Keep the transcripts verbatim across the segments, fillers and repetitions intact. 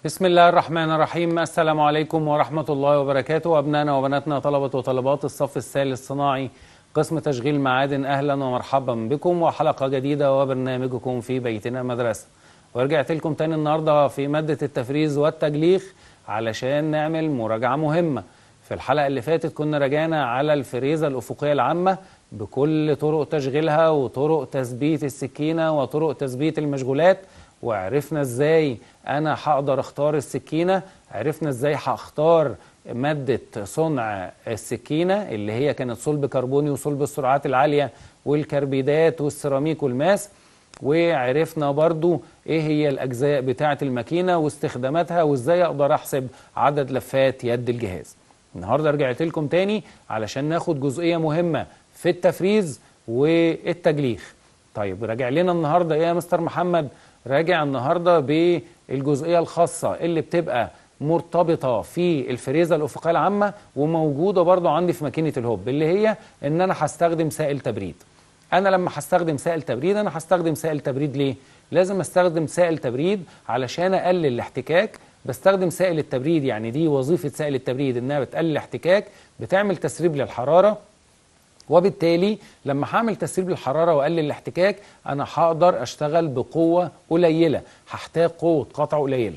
بسم الله الرحمن الرحيم. السلام عليكم ورحمة الله وبركاته. أبنائنا وبناتنا طلبة وطلبات الصف الثالث الصناعي قسم تشغيل معادن، أهلا ومرحبا بكم وحلقة جديدة وبرنامجكم في بيتنا مدرسة. ورجعت لكم تاني النهاردة في مادة التفريز والتجليخ علشان نعمل مراجعة مهمة. في الحلقة اللي فاتت كنا راجعنا على الفريزة الأفقية العامة بكل طرق تشغيلها وطرق تثبيت السكينة وطرق تثبيت المشغولات، وعرفنا ازاي انا هقدر اختار السكينة، عرفنا ازاي هختار مادة صنع السكينة اللي هي كانت صلب كربوني وصلب السرعات العالية والكربيدات والسيراميك والماس، وعرفنا برضو ايه هي الاجزاء بتاعة الماكينة واستخداماتها وازاي اقدر احسب عدد لفات يد الجهاز. النهاردة رجعت لكم تاني علشان ناخد جزئية مهمة في التفريز والتجليخ. طيب راجع لنا النهاردة ايه يا مستر محمد؟ راجع النهاردة بالجزئية الخاصة اللي بتبقى مرتبطة في الفريزة الأفقية العامة وموجودة برضو عندي في ماكينة الهوب، اللي هي ان انا هستخدم سائل تبريد. انا لما هستخدم سائل تبريد انا هستخدم سائل تبريد ليه؟ لازم استخدم سائل تبريد علشان اقلل الاحتكاك. بستخدم سائل التبريد، يعني دي وظيفة سائل التبريد انها بتقلل الاحتكاك، بتعمل تسريب للحرارة، وبالتالي لما هعمل تسريب للحرارة وأقلل الاحتكاك أنا هقدر أشتغل بقوة قليلة، هحتاج قوة قطع قليلة.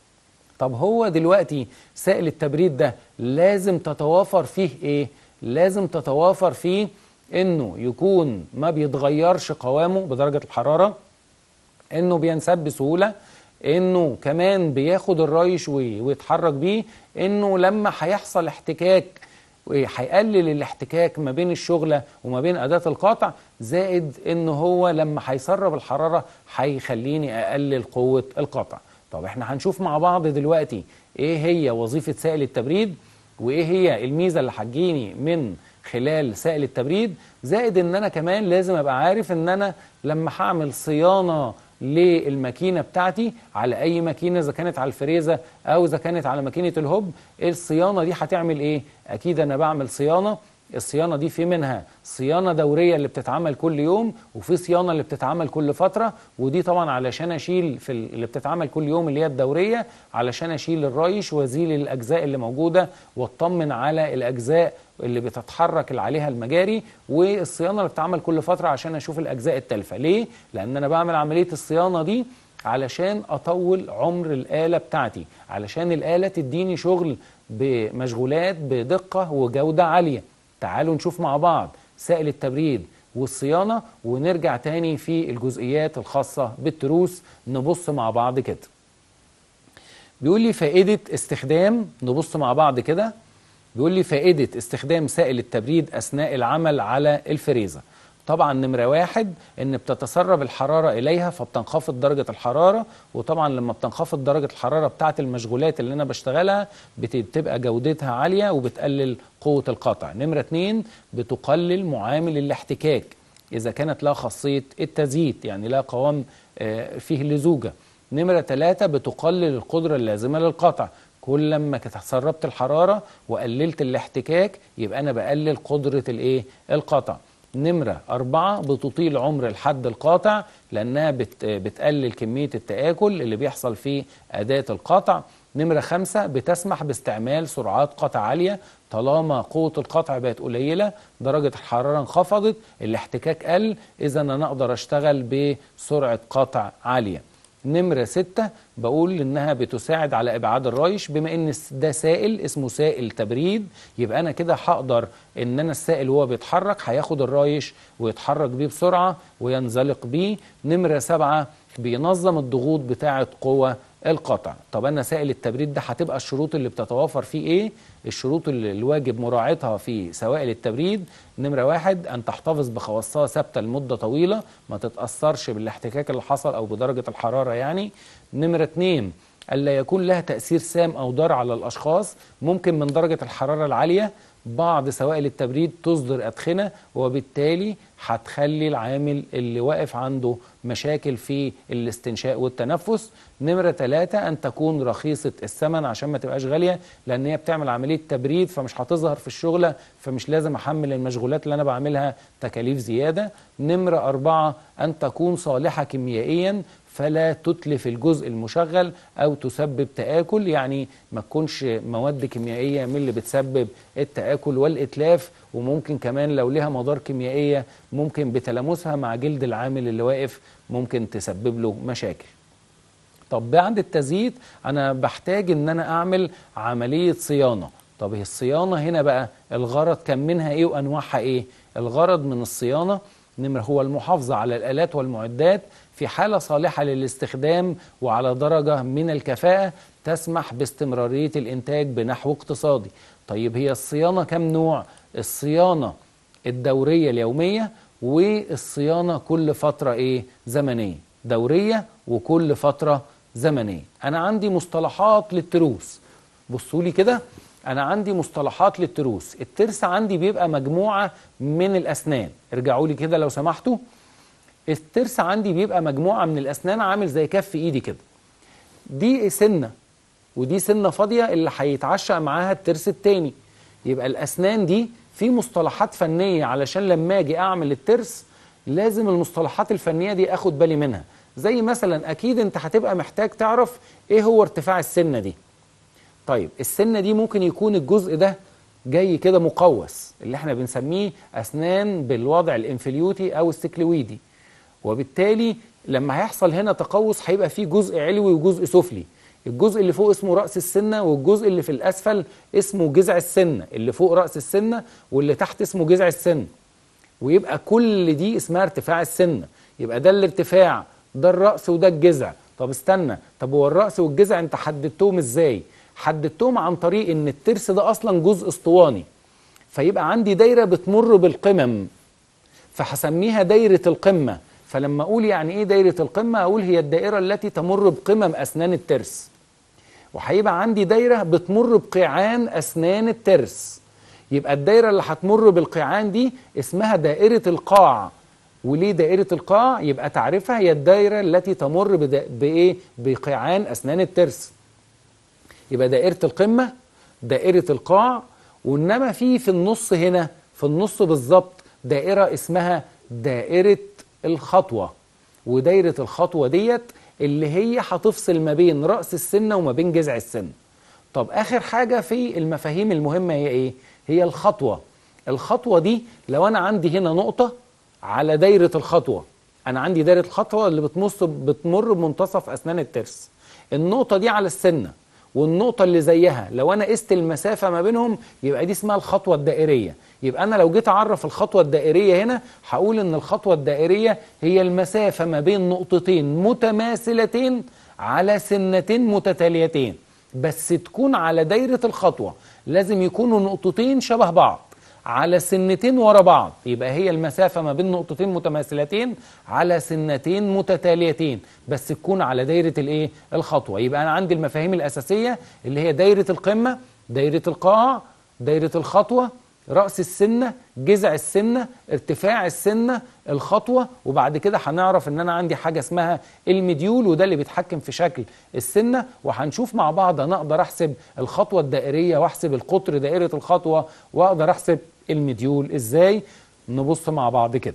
طب هو دلوقتي سائل التبريد ده لازم تتوافر فيه إيه؟ لازم تتوافر فيه إنه يكون ما بيتغيرش قوامه بدرجة الحرارة، إنه بينساب بسهولة، إنه كمان بياخد الريش ويتحرك بيه، إنه لما هيحصل احتكاك هيقلل الاحتكاك ما بين الشغلة وما بين أداة القطع، زائد إن هو لما هيسرب الحرارة هيخليني أقلل قوة القطع. طب احنا هنشوف مع بعض دلوقتي إيه هي وظيفة سائل التبريد وإيه هي الميزة اللي هتجيني من خلال سائل التبريد، زائد إن أنا كمان لازم أبقى عارف إن أنا لما هعمل صيانة للماكينة بتاعتي على أي ماكينة، إذا كانت على الفريزة أو إذا كانت على ماكينة الهوب، الصيانة دي هتعمل إيه؟ أكيد أنا بعمل صيانة. الصيانة دي في منها صيانة دورية اللي بتتعمل كل يوم، وفي صيانة اللي بتتعمل كل فترة، ودي طبعا علشان أشيل في اللي بتتعمل كل يوم اللي هي الدورية علشان أشيل الريش وأزيل الأجزاء اللي موجودة وأطمن على الأجزاء اللي بتتحرك اللي عليها المجاري، والصيانة اللي بتتعمل كل فترة عشان أشوف الأجزاء التالفة. ليه؟ لأن أنا بعمل عملية الصيانة دي علشان أطول عمر الآلة بتاعتي، علشان الآلة تديني شغل بمشغولات بدقة وجودة عالية. تعالوا نشوف مع بعض سائل التبريد والصيانة ونرجع تاني في الجزئيات الخاصة بالتروس. نبص مع بعض كده. بيقول لي فائدة استخدام، نبص مع بعض كده. بيقول لي فائدة استخدام سائل التبريد أثناء العمل على الفريزة. طبعا نمرة واحد ان بتتسرب الحرارة اليها فبتنخفض درجة الحرارة، وطبعا لما بتنخفض درجة الحرارة بتاعة المشغولات اللي انا بشتغلها بتبقى جودتها عالية وبتقلل قوة القطع. نمرة اتنين بتقلل معامل الاحتكاك اذا كانت لها خاصية التزييت، يعني لها قوام فيه لزوجة. نمرة تلاتة بتقلل القدرة اللازمة للقطع. كل لما تسربت الحرارة وقللت الاحتكاك يبقى انا بقلل قدرة الايه القطع. نمرة أربعة بتطيل عمر الحد القاطع لأنها بت بتقلل كمية التآكل اللي بيحصل في أداة القطع. نمرة خمسة بتسمح باستعمال سرعات قطع عالية طالما قوة القطع بقت قليلة، درجة الحرارة انخفضت، الاحتكاك قل، إذا أنا أقدر أشتغل بسرعة قطع عالية. نمرة ستة بقول إنها بتساعد على إبعاد الريش، بما إن ده سائل اسمه سائل تبريد يبقى أنا كده هقدر إن أنا السائل وهو بيتحرك هياخد الريش ويتحرك بيه بسرعة وينزلق بيه. نمرة سبعة بينظم الضغوط بتاعة قوة القطع. طب أنا سائل التبريد ده هتبقى الشروط اللي بتتوافر فيه إيه؟ الشروط اللي الواجب مراعاتها في سوائل التبريد: نمرة واحد أن تحتفظ بخواصها ثابتة لمدة طويلة، ما تتأثرش بالاحتكاك اللي حصل أو بدرجة الحرارة يعني. نمرة اتنين ألا يكون لها تأثير سام أو ضار على الأشخاص، ممكن من درجة الحرارة العالية بعض سوائل التبريد تصدر أدخنة وبالتالي هتخلي العامل اللي واقف عنده مشاكل في الاستنشاء والتنفس. نمرة ثلاثة أن تكون رخيصة الثمن عشان ما تبقاش غالية، لأن هي بتعمل عملية تبريد فمش هتظهر في الشغلة، فمش لازم أحمل المشغولات اللي أنا بعملها تكاليف زيادة. نمرة أربعة أن تكون صالحة كيميائيا فلا تتلف الجزء المشغل أو تسبب تآكل، يعني ما تكونش مواد كيميائية من اللي بتسبب التآكل والإتلاف، وممكن كمان لو لها مضار كيميائية ممكن بتلامسها مع جلد العامل اللي واقف ممكن تسبب له مشاكل. طب بعد التزييت أنا بحتاج إن أنا أعمل عملية صيانة. طب هي الصيانة هنا بقى الغرض كان منها إيه وأنواعها إيه؟ الغرض من الصيانة نمرة هو المحافظة على الآلات والمعدات في حالة صالحة للاستخدام وعلى درجة من الكفاءة تسمح باستمرارية الإنتاج بنحو اقتصادي. طيب هي الصيانة كم نوع؟ الصيانة الدورية اليومية، والصيانة كل فترة إيه؟ زمنية. دورية وكل فترة زمنية. أنا عندي مصطلحات للتروس، بصوا لي كده، أنا عندي مصطلحات للتروس. الترس عندي بيبقى مجموعة من الأسنان، ارجعوا لي كده لو سمحتوا. الترس عندي بيبقى مجموعة من الأسنان عامل زي كف إيدي كده. دي سنة ودي سنة فاضية اللي هيتعشق معاها الترس التاني. يبقى الأسنان دي في مصطلحات فنية علشان لما أجي أعمل الترس لازم المصطلحات الفنية دي أخد بالي منها. زي مثلا أكيد أنت هتبقى محتاج تعرف إيه هو ارتفاع السنة دي. طيب السنة دي ممكن يكون الجزء ده جاي كده مقوس اللي احنا بنسميه أسنان بالوضع الانفليوتي أو السكلويدي، وبالتالي لما هيحصل هنا تقوس هيبقى فيه جزء علوي وجزء سفلي. الجزء اللي فوق اسمه رأس السنة، والجزء اللي في الأسفل اسمه جذع السنة. اللي فوق رأس السنة واللي تحت اسمه جذع السنة، ويبقى كل دي اسمها ارتفاع السنة. يبقى ده الارتفاع، ده الرأس وده الجذع. طب استنى، طب هو الرأس والجذع انت حددتهم ازاي؟ حددتهم عن طريق ان الترس ده اصلا جزء اسطواني، فيبقى عندي دايرة بتمر بالقمم فهسميها دايرة القمة. فلما اقول يعني ايه دايرة القمة اقول هي الدائرة التي تمر بقمم اسنان الترس. وهيبقى عندي دايرة بتمر بقيعان اسنان الترس، يبقى الدايرة اللي هتمر بالقيعان دي اسمها دائرة القاع. وليه دائرة القاع؟ يبقى تعرفها هي الدايرة التي تمر بايه؟ بقيعان اسنان الترس. يبقى دائرة القمة، دائرة القاع، وإنما في في النص هنا في النص بالظبط دائرة اسمها دائرة الخطوة. ودائرة الخطوة ديت اللي هي هتفصل ما بين رأس السنة وما بين جذع السنة. طب آخر حاجة في المفاهيم المهمة هي إيه؟ هي الخطوة. الخطوة دي لو أنا عندي هنا نقطة على دائرة الخطوة، أنا عندي دائرة الخطوة اللي بتمص بتمر بمنتصف أسنان الترس. النقطة دي على السنة والنقطة اللي زيها لو أنا قست المسافة ما بينهم يبقى دي اسمها الخطوة الدائرية. يبقى أنا لو جيت أعرف الخطوة الدائرية هنا هقول إن الخطوة الدائرية هي المسافة ما بين نقطتين متماثلتين على سنتين متتاليتين، بس تكون على دايرة الخطوة. لازم يكونوا نقطتين شبه بعض على سنتين ورا بعض، يبقى هي المسافة ما بين نقطتين متماثلتين على سنتين متتاليتين، بس تكون على دايرة الايه؟ الخطوة. يبقى أنا عندي المفاهيم الأساسية اللي هي دايرة القمة، دايرة القاع، دايرة الخطوة، رأس السنة، جذع السنة، ارتفاع السنة، الخطوة. وبعد كده هنعرف ان انا عندي حاجة اسمها المديول، وده اللي بيتحكم في شكل السنة. وهنشوف مع بعض انا اقدر احسب الخطوة الدائرية واحسب القطر دائرة الخطوة واقدر احسب المديول ازاي. نبص مع بعض كده.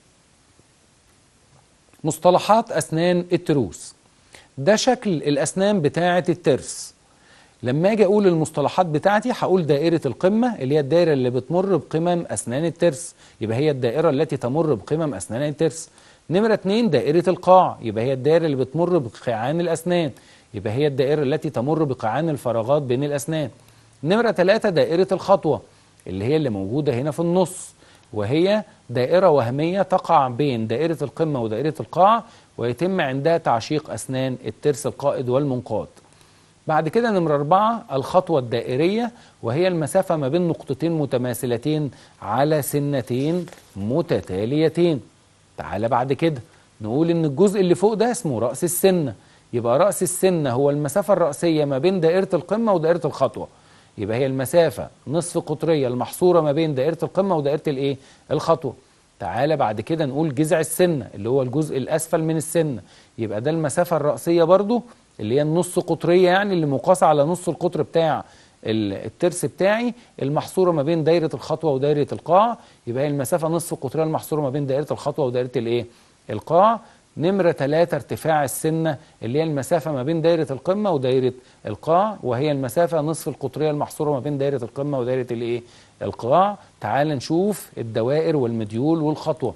مصطلحات اسنان التروس، ده شكل الاسنان بتاعة الترس. لما اجي اقول المصطلحات بتاعتي هقول دائرة القمة اللي هي الدائرة اللي بتمر بقمم اسنان الترس، يبقى هي الدائرة التي تمر بقمم اسنان الترس. نمرة اتنين دائرة القاع، يبقى هي الدائرة اللي بتمر بقيعان الاسنان، يبقى هي الدائرة التي تمر بقيعان الفراغات بين الاسنان. نمرة ثلاثة دائرة الخطوة اللي هي اللي موجودة هنا في النص، وهي دائرة وهمية تقع بين دائرة القمة ودائرة القاع، ويتم عندها تعشيق اسنان الترس القائد والمنقاد. بعد كده نمرة أربعة الخطوة الدائرية، وهي المسافة ما بين نقطتين متماثلتين على سنتين متتاليتين. تعالى بعد كده نقول إن الجزء اللي فوق ده اسمه رأس السنة، يبقى رأس السنة هو المسافة الرأسية ما بين دائرة القمة ودائرة الخطوة، يبقى هي المسافة نصف قطرية المحصورة ما بين دائرة القمة ودائرة الإيه؟ الخطوة. تعالى بعد كده نقول جذع السنة اللي هو الجزء الأسفل من السنة، يبقى ده المسافة الرأسية برضو اللي هي النص قطرية، يعني اللي مقاسة على نص القطر بتاع الترس بتاعي المحصورة ما بين دايرة الخطوة ودايرة القاع، يبقى هي المسافة نصف قطرية المحصورة ما بين دايرة الخطوة ودايرة الايه؟ القاع. نمرة ثلاثة ارتفاع السنة اللي هي المسافة ما بين دايرة القمة ودايرة القاع، وهي المسافة نصف القطرية المحصورة ما بين دايرة القمة ودايرة الايه القاع. تعال نشوف الدوائر والمديول والخطوة.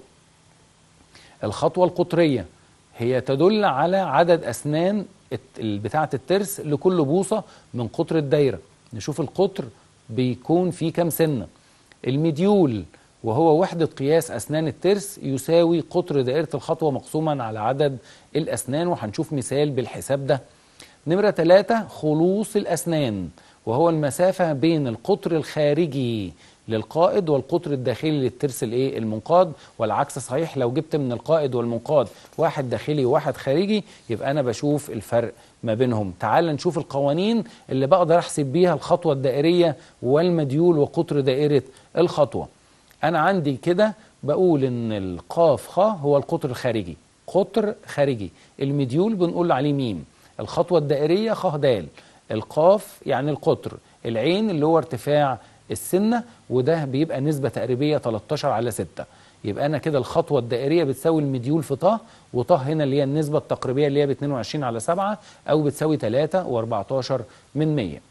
الخطوة القطرية هي تدل على عدد أسنان بتاعة الترس لكل بوصة من قطر الدايرة. نشوف القطر بيكون فيه كام سنة. المديول وهو وحدة قياس أسنان الترس يساوي قطر دائرة الخطوة مقسوما على عدد الأسنان، وهنشوف مثال بالحساب ده. نمرة ثلاثة خلوص الأسنان، وهو المسافة بين القطر الخارجي للقائد والقطر الداخلي للترس الايه المنقاد، والعكس صحيح. لو جبت من القائد والمنقاد واحد داخلي وواحد خارجي يبقى انا بشوف الفرق ما بينهم. تعال نشوف القوانين اللي بقدر احسب بيها الخطوة الدائرية والمديول وقطر دائرة الخطوة. انا عندي كده بقول ان القاف خ هو القطر الخارجي، قطر خارجي. المديول بنقول عليه ميم. الخطوة الدائرية خ د. القاف يعني القطر. العين اللي هو ارتفاع السنة، وده بيبقى نسبة تقريبية تلتاشر على ستة. يبقى أنا كده الخطوة الدائرية بتساوي المديول في ط، وط هنا اللي هي النسبة التقريبية اللي هي ب اتنين وعشرين على سبعة، أو بتساوي تلاتة واربعتاشر من مية.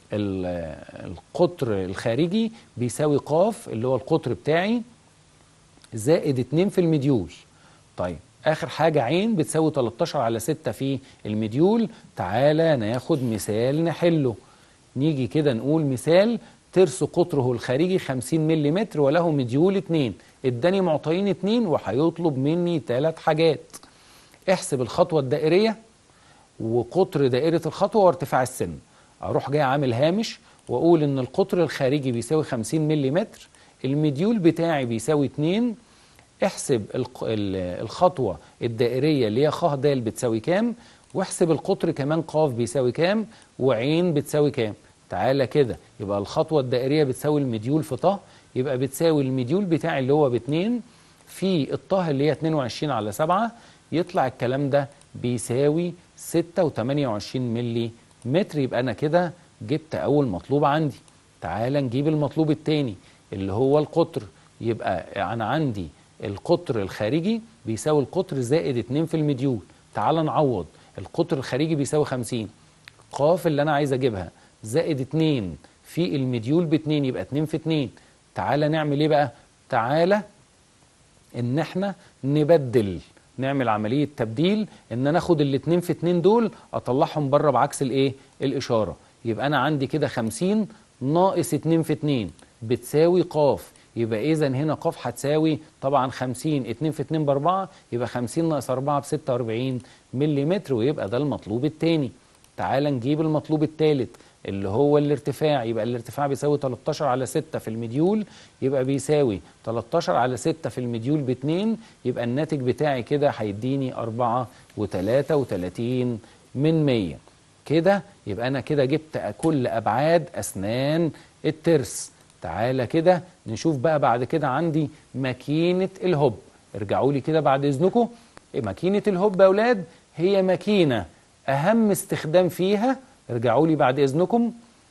القطر الخارجي بيساوي ق اللي هو القطر بتاعي زائد اتنين في المديول. طيب آخر حاجة عين بتساوي تلتاشر على ستة في المديول. تعالى ناخد مثال نحله. نيجي كده نقول مثال ترس قطره الخارجي خمسين ملم وله مديول اتنين. اداني معطيين اتنين وهيطلب مني ثلاث حاجات. احسب الخطوة الدائرية وقطر دائرة الخطوة وارتفاع السن. اروح جاي عامل هامش واقول ان القطر الخارجي بيساوي خمسين ملم، المديول بتاعي بيساوي اتنين. احسب الخطوة الدائرية اللي هي خ د بتساوي كام، واحسب القطر كمان ق بيساوي كام، وعين بتساوي كام. تعالى كده يبقى الخطوة الدائرية بتساوي المديول في ط، يبقى بتساوي المديول بتاعي اللي هو باتنين في الط اللي هي اتنين وعشرين على سبعة، يطلع الكلام ده بيساوي ستة وتمانية وعشرين ملي متر. يبقى أنا كده جبت أول مطلوب عندي. تعالى نجيب المطلوب التاني اللي هو القطر. يبقى أنا عندي القطر الخارجي بيساوي القطر زائد اتنين في المديول. تعالى نعوض. القطر الخارجي بيساوي خمسين، ق اللي أنا عايز أجيبها زائد اتنين في المديول باتنين، يبقى اتنين في اتنين. تعالى نعمل ايه بقى؟ تعالى ان احنا نبدل، نعمل عملية تبديل، ان انا اخد الاتنين في اتنين دول اطلعهم بره بعكس الايه؟ الاشارة. يبقى انا عندي كده خمسين ناقص اتنين في اتنين بتساوي ق. يبقى اذا هنا ق هتساوي طبعا خمسين، اتنين في اتنين باربعة، يبقى خمسين ناقص اربعة بستة واربعين ملي متر، ويبقى ده المطلوب التاني. تعال نجيب المطلوب الثالث اللي هو الارتفاع. يبقى الارتفاع بيساوي تلتاشر على ستة في المديول، يبقى بيساوي تلتاشر على ستة في المديول باتنين، يبقى الناتج بتاعي كده هيديني اربعة وتلاتة وتلاتين من مية. كده يبقى انا كده جبت كل ابعاد اسنان الترس. تعالى كده نشوف بقى بعد كده عندي ماكينة الهوب. ارجعوا لي كده بعد اذنكم. ماكينة الهوب يا اولاد هي ماكينة أهم استخدام فيها، ارجعوا لي بعد إذنكم.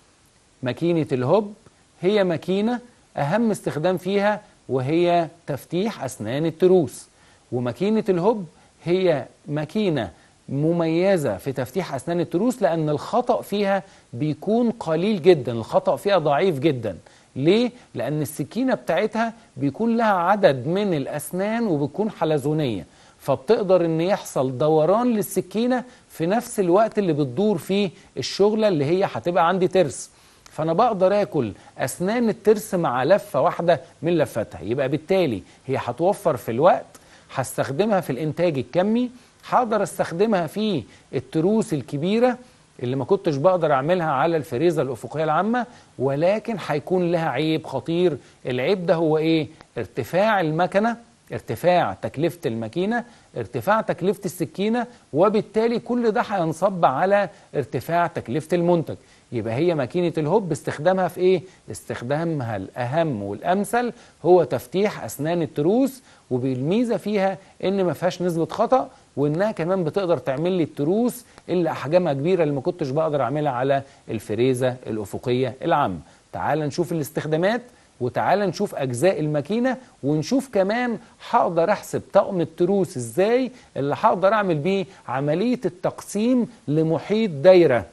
ماكينة الهوب هي ماكينة أهم استخدام فيها وهي تفتيح أسنان التروس. وماكينة الهوب هي ماكينة مميزة في تفتيح أسنان التروس لأن الخطأ فيها بيكون قليل جدا، الخطأ فيها ضعيف جدا. ليه؟ لأن السكينة بتاعتها بيكون لها عدد من الأسنان وبتكون حلزونية، فبتقدر ان يحصل دوران للسكينة في نفس الوقت اللي بتدور فيه الشغلة اللي هي هتبقى عندي ترس. فانا بقدر اكل اسنان الترس مع لفة واحدة من لفتها، يبقى بالتالي هي هتوفر في الوقت، هستخدمها في الانتاج الكمي، هقدر استخدمها في التروس الكبيرة اللي ما كنتش بقدر اعملها على الفريزة الافقية العامة، ولكن هيكون لها عيب خطير. العيب ده هو ايه؟ ارتفاع المكنة، ارتفاع تكلفة الماكينة، ارتفاع تكلفة السكينة، وبالتالي كل ده هينصب على ارتفاع تكلفة المنتج. يبقى هي ماكينة الهوب استخدامها في ايه؟ استخدامها الأهم والأمثل هو تفتيح أسنان التروس، وبالميزة فيها ان ما فيهاش نسبة خطأ، وانها كمان بتقدر تعمل لي التروس اللي احجامها كبيرة اللي ما كنتش بقدر اعملها على الفريزة الأفقية العامة. تعال نشوف الاستخدامات. وتعال نشوف أجزاء الماكينة، ونشوف كمان هقدر أحسب طقم التروس إزاي اللي هقدر أعمل بيه عملية التقسيم لمحيط دايرة،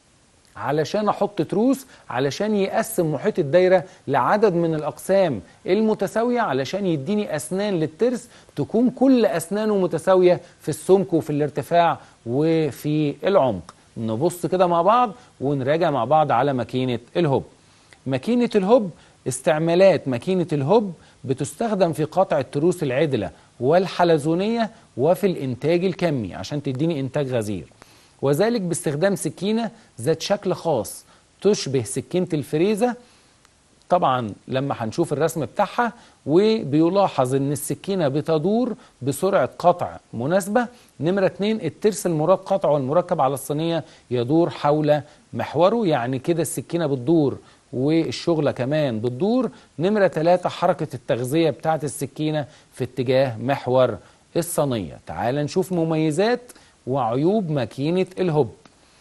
علشان احط تروس علشان يقسم محيط الدايره لعدد من الاقسام المتساويه، علشان يديني اسنان للترس تكون كل اسنانه متساويه في السمك وفي الارتفاع وفي العمق. نبص كده مع بعض ونراجع مع بعض على ماكينه الهوب. ماكينه الهوب، استعمالات ماكينه الهوب بتستخدم في قطع التروس العدله والحلزونيه وفي الانتاج الكمي عشان تديني انتاج غزير، وذلك باستخدام سكينة ذات شكل خاص تشبه سكينة الفريزة. طبعا لما هنشوف الرسم بتاعها، وبيلاحظ ان السكينة بتدور بسرعة قطع مناسبة. نمرة اتنين، الترس المراد قطعه والمركب على الصينية يدور حول محوره، يعني كده السكينة بتدور والشغلة كمان بتدور. نمرة تلاتة، حركة التغذية بتاعت السكينة في اتجاه محور الصينية. تعال نشوف مميزات وعيوب ماكينة الهوب.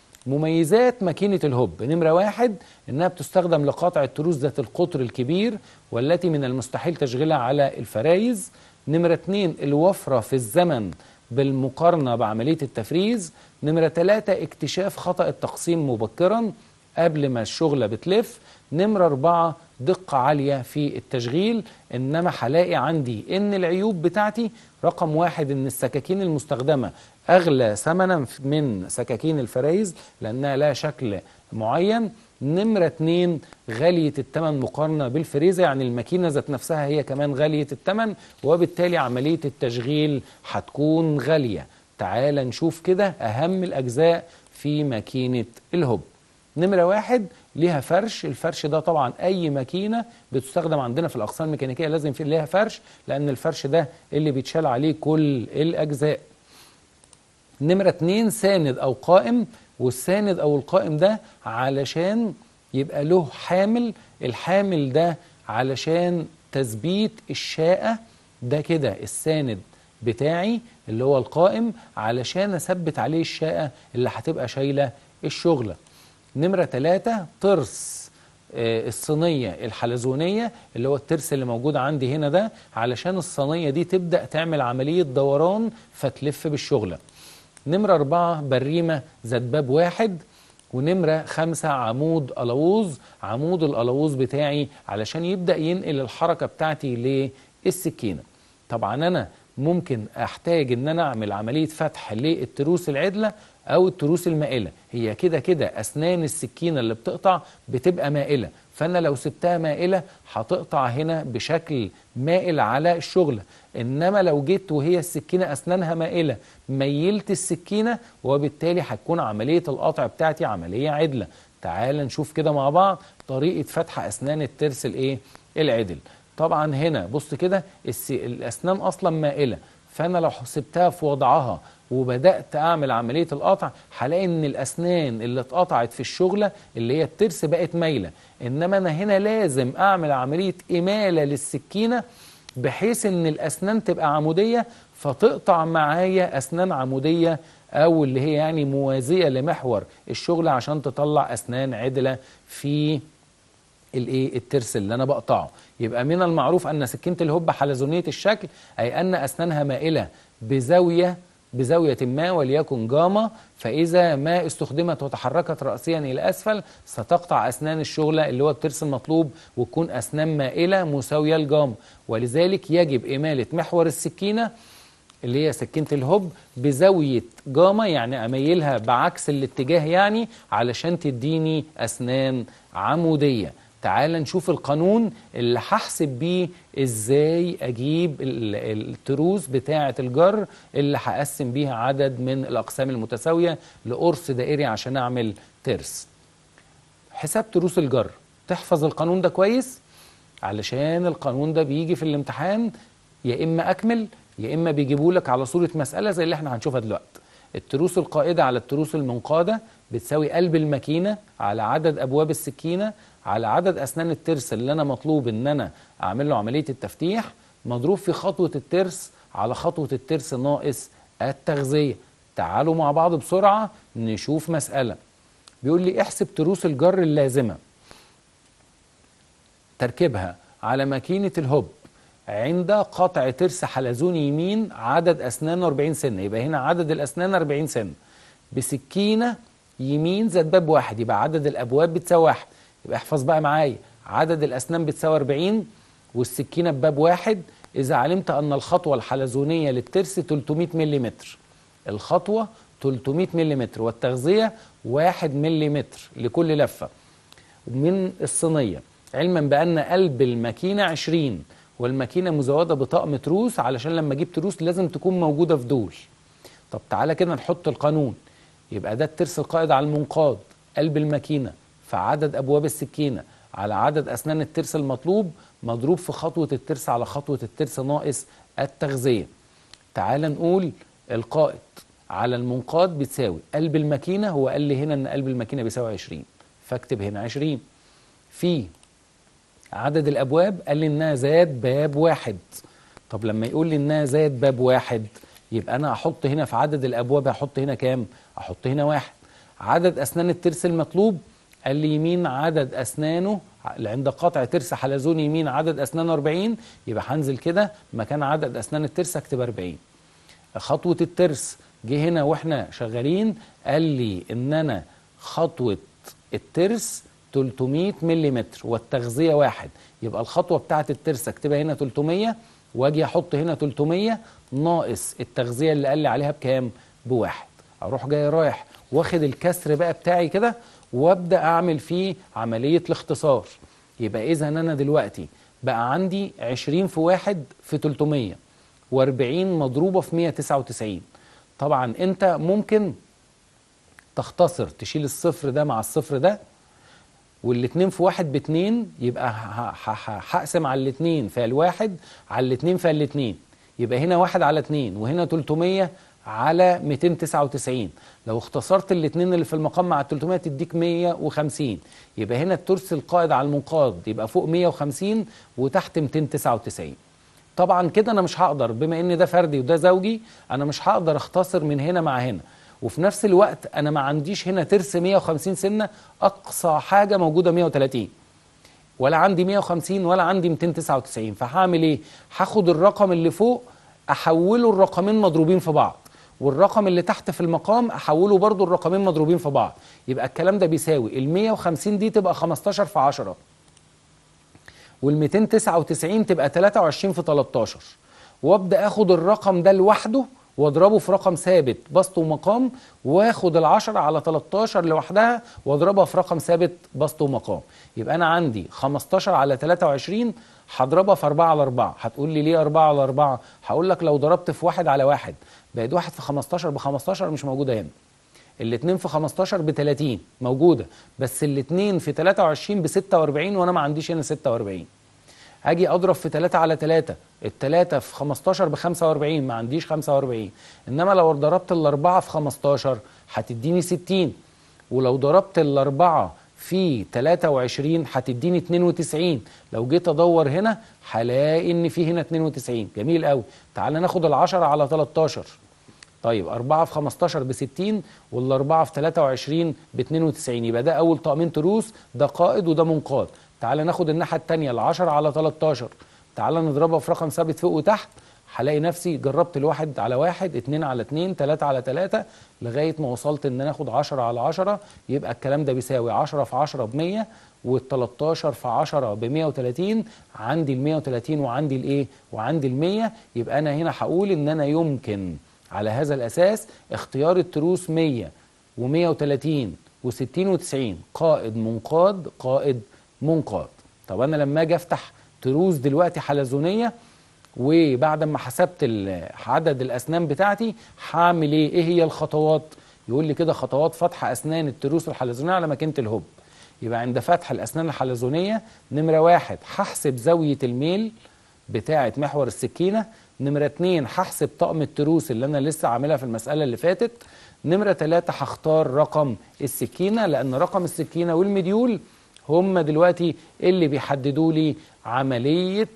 مميزات ماكينة الهوب: نمرة واحد، إنها بتستخدم لقطع التروس ذات القطر الكبير والتي من المستحيل تشغيلها على الفرايز. نمرة اتنين، الوفرة في الزمن بالمقارنة بعملية التفريز. نمرة تلاتة، اكتشاف خطأ التقسيم مبكرا قبل ما الشغلة بتلف. نمرة أربعة، دقة عالية في التشغيل. إنما هلاقي عندي إن العيوب بتاعتي: رقم واحد، إن السكاكين المستخدمة أغلى ثمنا من سكاكين الفرايز لأنها لها شكل معين. نمرة اتنين، غالية الثمن مقارنة بالفريزة، يعني الماكينة ذات نفسها هي كمان غالية الثمن، وبالتالي عملية التشغيل هتكون غالية. تعال نشوف كده أهم الأجزاء في ماكينة الهوب. نمرة واحد، ليها فرش. الفرش ده طبعا أي ماكينة بتستخدم عندنا في الأقسام الميكانيكية لازم في ليها فرش، لأن الفرش ده اللي بيتشال عليه كل الأجزاء. نمرة اتنين، ساند أو قائم. والساند أو القائم ده علشان يبقى له حامل، الحامل ده علشان تثبيت الشاقة، ده كده الساند بتاعي اللي هو القائم علشان أثبت عليه الشاقة اللي هتبقى شايلة الشغلة. نمرة تلاتة، ترس آه الصينية الحلزونية اللي هو الترس اللي موجود عندي هنا ده، علشان الصينية دي تبدأ تعمل عملية دوران فتلف بالشغلة. نمرة أربعة، بريمة ذات باب واحد. ونمرة خمسة، عمود ألووز. عمود الألووز بتاعي علشان يبدأ ينقل الحركة بتاعتي للسكينة. طبعا أنا ممكن أحتاج إن أنا أعمل عملية فتح للتروس العدلة أو التروس المائلة. هي كده كده أسنان السكينة اللي بتقطع بتبقى مائلة، فأنا لو سبتها مائلة هتقطع هنا بشكل مائل على الشغلة. إنما لو جيت وهي السكينة أسنانها مائلة ميلت السكينة، وبالتالي هتكون عملية القطع بتاعتي عملية عدلة. تعال نشوف كده مع بعض طريقة فتح أسنان الترس الإيه؟ العدل. طبعا هنا بص كده الأسنان أصلا مائلة، فأنا لو سبتها في وضعها وبدأت أعمل عملية القطع هلاقي إن الأسنان اللي اتقطعت في الشغلة اللي هي الترس بقت مايلة. إنما أنا هنا لازم أعمل عملية إمالة للسكينة بحيث إن الأسنان تبقى عمودية، فتقطع معايا أسنان عمودية أو اللي هي يعني موازية لمحور الشغل عشان تطلع أسنان عدلة في الايه الترس اللي انا بقطعه. يبقى من المعروف ان سكينه الهوب حلزونيه الشكل، اي ان اسنانها مائله بزاويه بزاويه ما وليكن جاما، فاذا ما استخدمت وتحركت راسيا الى اسفل ستقطع اسنان الشغله اللي هو الترس المطلوب، وتكون اسنان مائله مساويه الجاما. ولذلك يجب اماله محور السكينه اللي هي سكينة الهوب بزاوية جاما، يعني أميلها بعكس الاتجاه يعني علشان تديني أسنان عمودية. تعال نشوف القانون اللي هحسب بيه ازاي اجيب التروس بتاعة الجر اللي هقسم بيها عدد من الاقسام المتساوية لقرص دائري عشان اعمل ترس. حساب تروس الجر، تحفظ القانون ده كويس علشان القانون ده بيجي في الامتحان يا اما اكمل يا اما بيجيبوا لك على صورة مسألة زي اللي احنا هنشوفها دلوقتي. التروس القائدة على التروس المنقادة بتساوي قلب الماكينة على عدد ابواب السكينة على عدد أسنان الترس اللي أنا مطلوب إن أنا أعمل له عملية التفتيح، مضروب في خطوة الترس على خطوة الترس ناقص التغذية. تعالوا مع بعض بسرعة نشوف مسألة. بيقول لي احسب تروس الجر اللازمة. تركيبها على ماكينة الهوب عند قطع ترس حلزوني يمين عدد أسنانه أربعين سنة، يبقى هنا عدد الأسنان أربعين سنة، بسكينة يمين ذات باب واحد، يبقى عدد الأبواب بتساوي واحد. يبقى احفظ بقى معايا، عدد الأسنان بتساوي أربعين والسكينة بباب واحد. إذا علمت أن الخطوة الحلزونية للترس ثلاثمائة ملم، الخطوة ثلاثمائة ملم والتغذية واحد ملم لكل لفة من الصينية، علما بأن قلب الماكينة عشرين والماكينة مزودة بطقم تروس، علشان لما أجيب تروس لازم تكون موجودة في دول. طب تعالى كده نحط القانون. يبقى ده الترس القائد على المنقاد، قلب الماكينة في عدد أبواب السكينة على عدد أسنان الترس المطلوب مضروب في خطوة الترس على خطوة الترس ناقص التغذية. تعال نقول القائد على المنقاد بتساوي قلب الماكينة، هو قال لي هنا ان قلب الماكينة بيساوي عشرين، فاكتب هنا عشرين في عدد الابواب، قال لي انها زاد باب واحد. طب لما يقول لي انها زاد باب واحد يبقى انا احط هنا في عدد الابواب، احط هنا كام؟ احط هنا واحد. عدد اسنان الترس المطلوب قال لي يمين عدد اسنانه عند قطع ترس حلزوني يمين عدد اسنانه أربعين، يبقى هنزل كده مكان عدد اسنان الترس اكتب أربعين. خطوة الترس جه هنا واحنا شغالين قال لي ان انا خطوة الترس ثلاثمائة ملم والتغذية واحد، يبقى الخطوة بتاعة الترس اكتبها هنا ثلاثمائة واجي احط هنا ثلاثمائة ناقص التغذية اللي قال لي عليها بكام؟ بواحد. اروح جاي رايح واخد الكسر بقى بتاعي كده وابدا اعمل فيه عملية الاختصار. يبقى اذا انا دلوقتي بقى عندي عشرين في واحد في ثلاثمائة وأربعين مضروبة في مائة وتسعة وتسعين. طبعا انت ممكن تختصر تشيل الصفر ده مع الصفر ده والاتنين في واحد باتنين، يبقى هقسم على الاتنين فالواحد على الاتنين فالاتنين، يبقى هنا واحد على اتنين وهنا ثلاثمائة على مائتين وتسعة وتسعين. لو اختصرت الاتنين اللي في المقام مع ثلاثمائة تديك مائة وخمسين، يبقى هنا الترس القائد على المنقاد يبقى فوق مائة وخمسين وتحت مائتين وتسعة وتسعين. طبعا كده انا مش هقدر، بما ان ده فردي وده زوجي، انا مش هقدر اختصر من هنا مع هنا، وفي نفس الوقت انا ما عنديش هنا ترس مائة وخمسين سنة، اقصى حاجة موجودة مائة وثلاثين، ولا عندي مائة وخمسين ولا عندي مائتين وتسعة وتسعين. فهعمل ايه؟ هاخد الرقم اللي فوق احوله الرقمين مضروبين في بعض، والرقم اللي تحت في المقام احوله برضو الرقمين مضروبين في بعض. يبقى الكلام ده بيساوي ال مائة وخمسين دي تبقى خمستاشر في عشرة، وال مائتين وتسعة وتسعين تبقى ثلاثة وعشرين في تلتاشر، وابدا اخد الرقم ده لوحده واضربه في رقم ثابت بسط ومقام، واخد العشرة على تلتاشر لوحدها واضربها في رقم ثابت بسط ومقام. يبقى انا عندي خمستاشر على ثلاثة وعشرين هضربها في أربعة على أربعة. هتقول لي ليه أربعة على أربعة؟ هقول لك لو ضربت في واحد على واحد بقت واحد في خمستاشر ب خمستاشر مش موجوده هنا. الاتنين في خمستاشر ب ثلاثين موجوده، بس الاتنين في ثلاثة وعشرين ب ستة وأربعين وانا ما عنديش هنا ستة وأربعين. هاجي اضرب في ثلاثة على ثلاثة، الثلاثة في خمستاشر ب خمسة وأربعين، ما عنديش خمسة وأربعين. انما لو ضربت الاربعة في خمستاشر هتديني ستين، ولو ضربت الاربعة في ثلاثة وعشرين هتديني اتنين وتسعين. لو جيت ادور هنا هلاقي ان في هنا اتنين وتسعين. جميل قوي. تعال ناخد العشرة على تلتاشر. طيب أربعة في خمستاشر ب ستين والأربعة في ثلاثة وعشرين ب اتنين وتسعين، يبقى ده أول طقمين تروس، ده قائد وده منقاد. تعال ناخد الناحية التانية العشرة على تلتاشر، تعال نضربها في رقم ثابت فوق وتحت، هلاقي نفسي جربت الواحد على واحد، اتنين على اتنين، تلاتة على تلاتة، لغاية ما وصلت إن أنا آخد عشرة على عشرة. يبقى الكلام ده بيساوي عشرة في عشرة ب مية، والتلتاشر في عشرة ب مية وتلاتين. عندي ال مية وتلاتين وعندي الإيه؟ وعندي ال مية. يبقى أنا هنا هقول إن أنا يمكن على هذا الأساس اختيار التروس مية ومية وتلاتين وستين وتسعين، قائد منقاد قائد منقاد. طب أنا لما أجي أفتح تروس دلوقتي حلزونية وبعد ما حسبت عدد الأسنان بتاعتي هعمل إيه؟ إيه هي الخطوات؟ يقول لي كده خطوات فتح أسنان التروس الحلزونية على ماكينة الهوب. يبقى عند فتح الأسنان الحلزونية نمرة واحد هحسب زاوية الميل بتاعة محور السكينة. نمرة اتنين هحسب طقم التروس اللي أنا لسه عاملها في المسألة اللي فاتت. نمرة تلاتة هختار رقم السكينة، لأن رقم السكينة والمديول هم دلوقتي اللي بيحددوا لي عملية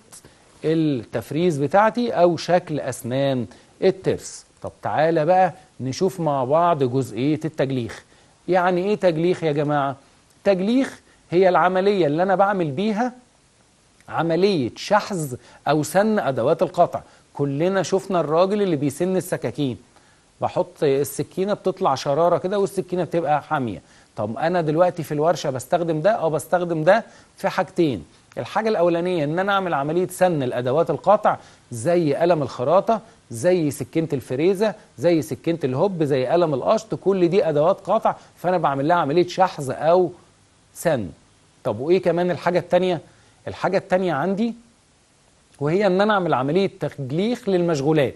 التفريز بتاعتي أو شكل أسنان الترس. طب تعالى بقى نشوف مع بعض جزئية التجليخ. يعني إيه تجليخ يا جماعة؟ تجليخ هي العملية اللي أنا بعمل بيها عملية شحذ أو سن أدوات القطع. كلنا شفنا الراجل اللي بيسن السكاكين، بحط السكينة بتطلع شرارة كده والسكينة بتبقى حامية. طب أنا دلوقتي في الورشة بستخدم ده أو بستخدم ده في حاجتين. الحاجة الأولانية إن أنا أعمل عملية سن الأدوات القطع زي قلم الخراطة، زي سكينة الفريزة، زي سكينة الهوب، زي قلم القشط، كل دي أدوات قطع، فأنا بعمل لها عملية شحذ أو سن. طب وإيه كمان الحاجة التانية؟ الحاجة التانية عندي وهي إن أنا أعمل عملية تجليخ للمشغولات،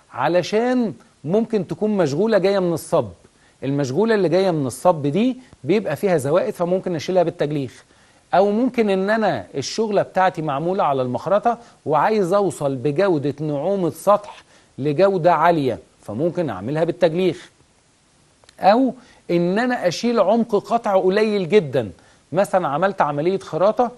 علشان ممكن تكون مشغولة جاية من الصب. المشغولة اللي جاية من الصب دي بيبقى فيها زوائد، فممكن أشيلها بالتجليخ. أو ممكن إن أنا الشغلة بتاعتي معمولة على المخرطة وعايز أوصل بجودة نعومة سطح لجودة عالية، فممكن أعملها بالتجليخ. أو إن أنا أشيل عمق قطع قليل جدا، مثلا عملت عملية خراطة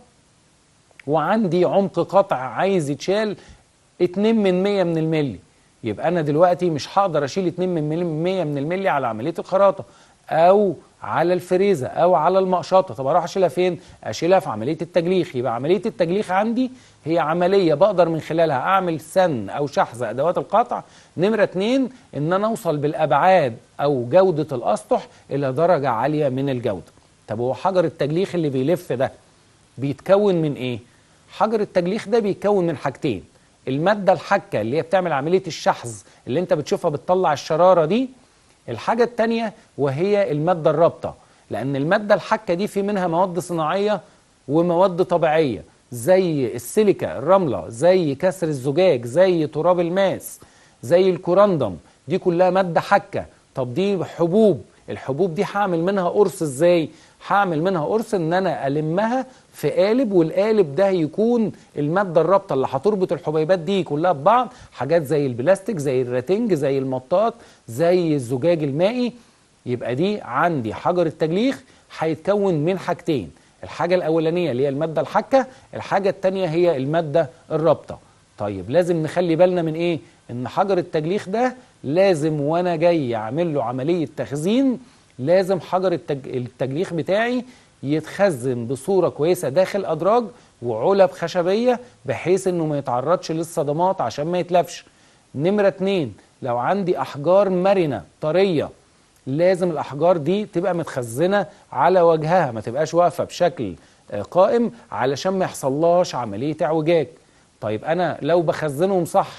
وعندي عمق قطع عايز يتشال اتنين من مية من الملي، يبقى أنا دلوقتي مش هقدر أشيل اتنين من مية من الملي على عملية الخراطة أو على الفريزة أو على المقشطة. طب أروح أشيلها فين؟ أشيلها في عملية التجليخ. يبقى عملية التجليخ عندي هي عملية بقدر من خلالها أعمل سن أو شحذ أدوات القطع. نمرة اتنين إن أنا أوصل بالأبعاد أو جودة الأسطح إلى درجة عالية من الجودة. طب هو حجر التجليخ اللي بيلف ده بيتكون من إيه؟ حجر التجليخ ده بيتكون من حاجتين: المادة الحكة اللي هي بتعمل عملية الشحذ اللي انت بتشوفها بتطلع الشرارة دي. الحاجة التانية وهي المادة الرابطة، لأن المادة الحكة دي في منها مواد صناعية ومواد طبيعية، زي السيليكا الرملة، زي كسر الزجاج، زي تراب الماس، زي الكورندم، دي كلها مادة حكة. طب دي حبوب، الحبوب دي هعمل منها قرص ازاي؟ هعمل منها قرص ان انا المها في قالب، والقالب ده يكون الماده الرابطه اللي هتربط الحبيبات دي كلها ببعض، حاجات زي البلاستيك، زي الراتنج، زي المطاط، زي الزجاج المائي. يبقى دي عندي حجر التجليخ هيتكون من حاجتين: الحاجه الاولانيه اللي هي الماده الحكه، الحاجه الثانيه هي الماده الرابطه. طيب لازم نخلي بالنا من ايه؟ ان حجر التجليخ ده لازم وانا جاي اعمل له عمليه تخزين، لازم حجر التج... التجليخ بتاعي يتخزن بصورة كويسة داخل أدراج وعلب خشبية بحيث إنه ما يتعرضش للصدمات عشان ما يتلفش. نمرة اتنين، لو عندي أحجار مرنة طرية لازم الأحجار دي تبقى متخزنة على وجهها، ما تبقاش واقفة بشكل قائم علشان ما يحصلهاش عملية اعوجاج. طيب أنا لو بخزنهم صح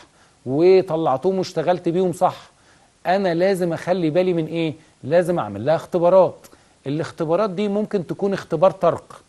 وطلعتهم واشتغلت بيهم صح، أنا لازم أخلي بالي من إيه؟ لازم أعمل لها اختبارات. الاختبارات دي ممكن تكون اختبار طرق،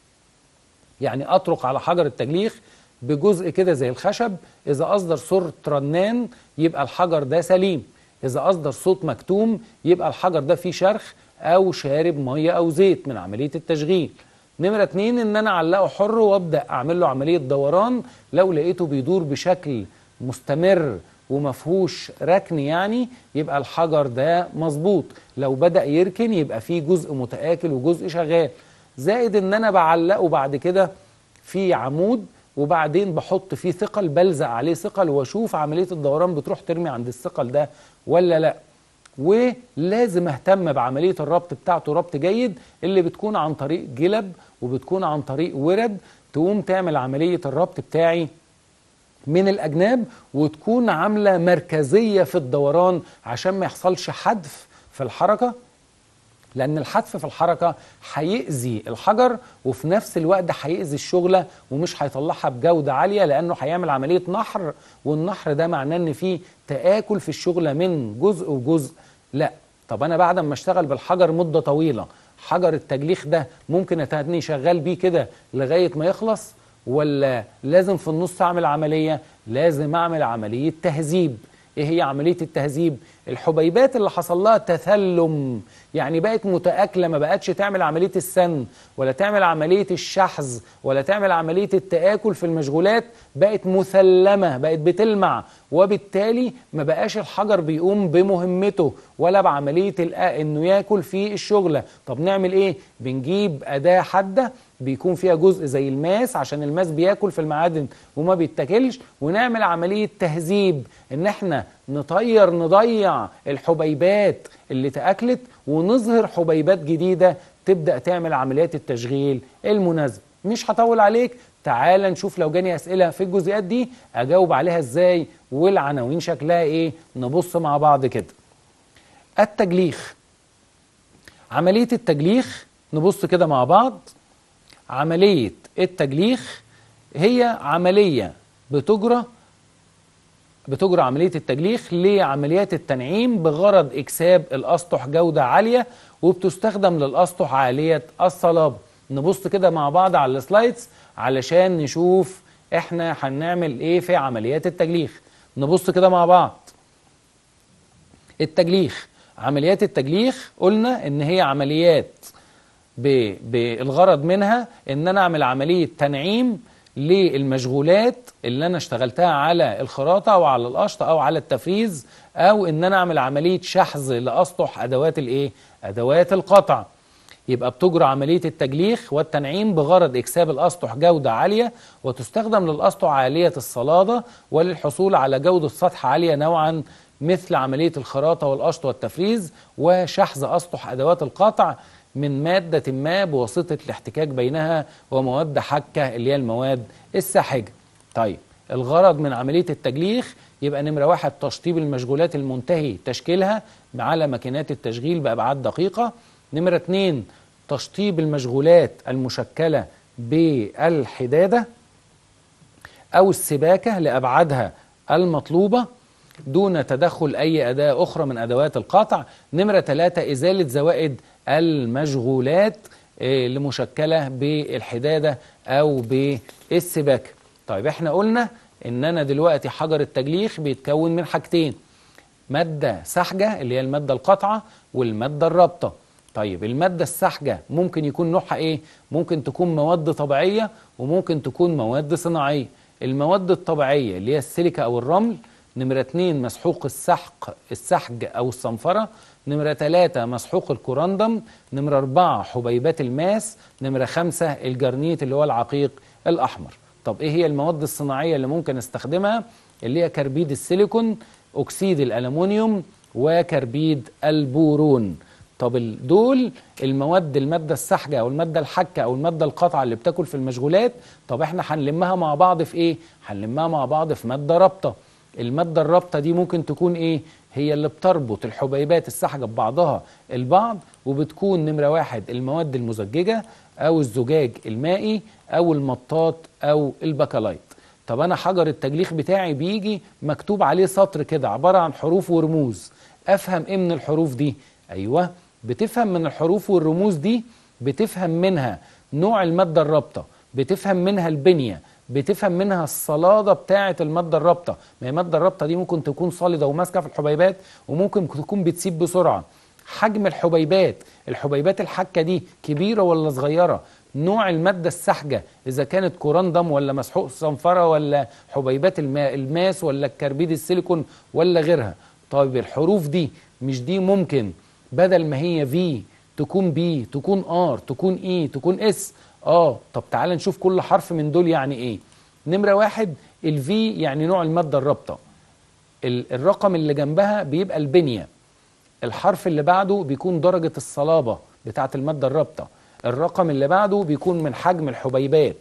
يعني أطرق على حجر التجليخ بجزء كده زي الخشب، إذا أصدر صوت رنان يبقى الحجر ده سليم، إذا أصدر صوت مكتوم يبقى الحجر ده فيه شرخ أو شارب مية أو زيت من عملية التشغيل. نمرة اتنين إن أنا أعلقه حر وأبدأ أعمل له عملية دوران، لو لقيته بيدور بشكل مستمر ومفهوش ركن يعني يبقى الحجر ده مظبوط، لو بدأ يركن يبقى فيه جزء متآكل وجزء شغال. زائد ان انا بعلقه بعد كده في عمود وبعدين بحط فيه ثقل، بلزق عليه ثقل واشوف عملية الدوران بتروح ترمي عند الثقل ده ولا لا. ولازم اهتم بعملية الربط بتاعته ربط جيد، اللي بتكون عن طريق جلب وبتكون عن طريق ورد، تقوم تعمل عملية الربط بتاعي من الأجناب وتكون عاملة مركزية في الدوران عشان ما يحصلش حدف في الحركة، لأن الحدف في الحركة هيأذي الحجر وفي نفس الوقت هيأذي الشغلة ومش هيطلعها بجودة عالية، لأنه هيعمل عملية نحر، والنحر ده معناه إن فيه تآكل في الشغلة من جزء وجزء. لا، طب أنا بعد ما اشتغل بالحجر مدة طويلة، حجر التجليخ ده ممكن أتني شغال بيه كده لغاية ما يخلص، ولا لازم في النص أعمل عملية؟ لازم أعمل عملية تهذيب. إيه هي عملية التهذيب؟ الحبيبات اللي حصل لها تثلم، يعني بقت متآكلة، ما بقتش تعمل عملية السن ولا تعمل عملية الشحذ ولا تعمل عملية التآكل في المشغولات، بقت مثلمة، بقت بتلمع، وبالتالي ما بقاش الحجر بيقوم بمهمته ولا بعملية إنه ياكل في الشغلة. طب نعمل إيه؟ بنجيب أداة حادة بيكون فيها جزء زي الماس عشان الماس بياكل في المعادن وما بيتاكلش، ونعمل عملية تهذيب ان احنا نطير نضيع الحبيبات اللي تاكلت ونظهر حبيبات جديدة تبدأ تعمل عمليات التشغيل المناسبة. مش هطول عليك، تعال نشوف لو جاني أسئلة في الجزئيات دي أجاوب عليها إزاي والعناوين شكلها إيه. نبص مع بعض كده. التجليخ، عملية التجليخ نبص كده مع بعض. عملية التجليخ هي عملية بتجرى بتجرى عملية التجليخ لعمليات التنعيم بغرض إكساب الأسطح جودة عالية، وبتستخدم للأسطح عالية الصلابة. نبص كده مع بعض على السلايدز علشان نشوف احنا هنعمل ايه في عمليات التجليخ. نبص كده مع بعض. التجليخ، عمليات التجليخ قلنا ان هي عمليات بالغرض منها ان انا اعمل عملية تنعيم للمشغولات اللي انا اشتغلتها على الخراطة او على القشط او على التفريز، او ان انا اعمل عملية شحذ لاسطح ادوات الايه؟ ادوات القطع. يبقى بتجرى عملية التجليخ والتنعيم بغرض إكساب الأسطح جودة عالية، وتستخدم للأسطح عالية الصلادة وللحصول على جودة سطح عالية نوعا، مثل عملية الخراطة والقشط والتفريز وشحذ أسطح أدوات القطع من مادة ما بواسطة الاحتكاك بينها ومواد حكة اللي هي المواد الساحجة. طيب الغرض من عملية التجليخ يبقى نمرة واحد تشطيب المشغولات المنتهي تشكيلها على ماكينات التشغيل بأبعاد دقيقة. نمرة اتنين تشطيب المشغولات المشكلة بالحدادة أو السباكة لأبعادها المطلوبة دون تدخل أي أداة أخرى من أدوات القطع. نمرة ثلاثة إزالة زوائد المشغولات اللي مشكلة بالحدادة أو بالسباكة. طيب احنا قلنا إن أنا دلوقتي حجر التجليخ بيتكون من حاجتين: مادة سحجة اللي هي المادة القطعة، والمادة الرابطة. طيب المادة السحجة ممكن يكون نوعها ايه؟ ممكن تكون مواد طبيعية وممكن تكون مواد صناعية. المواد الطبيعية اللي هي السيليكا او الرمل. نمرة اتنين مسحوق السحق السحج او الصنفرة. نمرة تلاتة مسحوق الكورندم. نمرة اربعة حبيبات الماس. نمرة خمسة الجرنيت اللي هو العقيق الاحمر. طب ايه هي المواد الصناعية اللي ممكن استخدمها؟ اللي هي كربيد السيليكون، اكسيد الالومنيوم، وكربيد البورون. طب دول المواد، المادة السحجة أو المادة الحكة أو المادة القطعة اللي بتاكل في المشغولات. طب احنا هنلمها مع بعض في ايه؟ هنلمها مع بعض في مادة رابطة. المادة الرابطة دي ممكن تكون ايه؟ هي اللي بتربط الحبيبات السحجة ببعضها البعض، وبتكون نمرة واحد المواد المزججة أو الزجاج المائي أو المطاط أو البكلايت. طب أنا حجر التجليخ بتاعي بيجي مكتوب عليه سطر كده عبارة عن حروف ورموز. أفهم إيه من الحروف دي؟ أيوه، بتفهم من الحروف والرموز دي، بتفهم منها نوع المادة الرابطة، بتفهم منها البنية، بتفهم منها الصلادة بتاعة المادة الرابطة. ما هي المادة الرابطة دي ممكن تكون صلدة وماسكة في الحبيبات، وممكن تكون بتسيب بسرعة. حجم الحبيبات، الحبيبات الحكة دي كبيرة ولا صغيرة؟ نوع المادة السحجة إذا كانت كورندم ولا مسحوق صنفرة ولا حبيبات الماء الماس ولا الكربيد السيليكون ولا غيرها. طيب الحروف دي مش دي ممكن بدل ما هي في تكون بي، تكون ار، تكون اي، تكون اس؟ اه. طب تعال نشوف كل حرف من دول يعني ايه. نمرة واحد الفي يعني نوع المادة الرابطة، الرقم اللي جنبها بيبقى البنية. الحرف اللي بعده بيكون درجة الصلابة بتاعة المادة الرابطة. الرقم اللي بعده بيكون من حجم الحبيبات.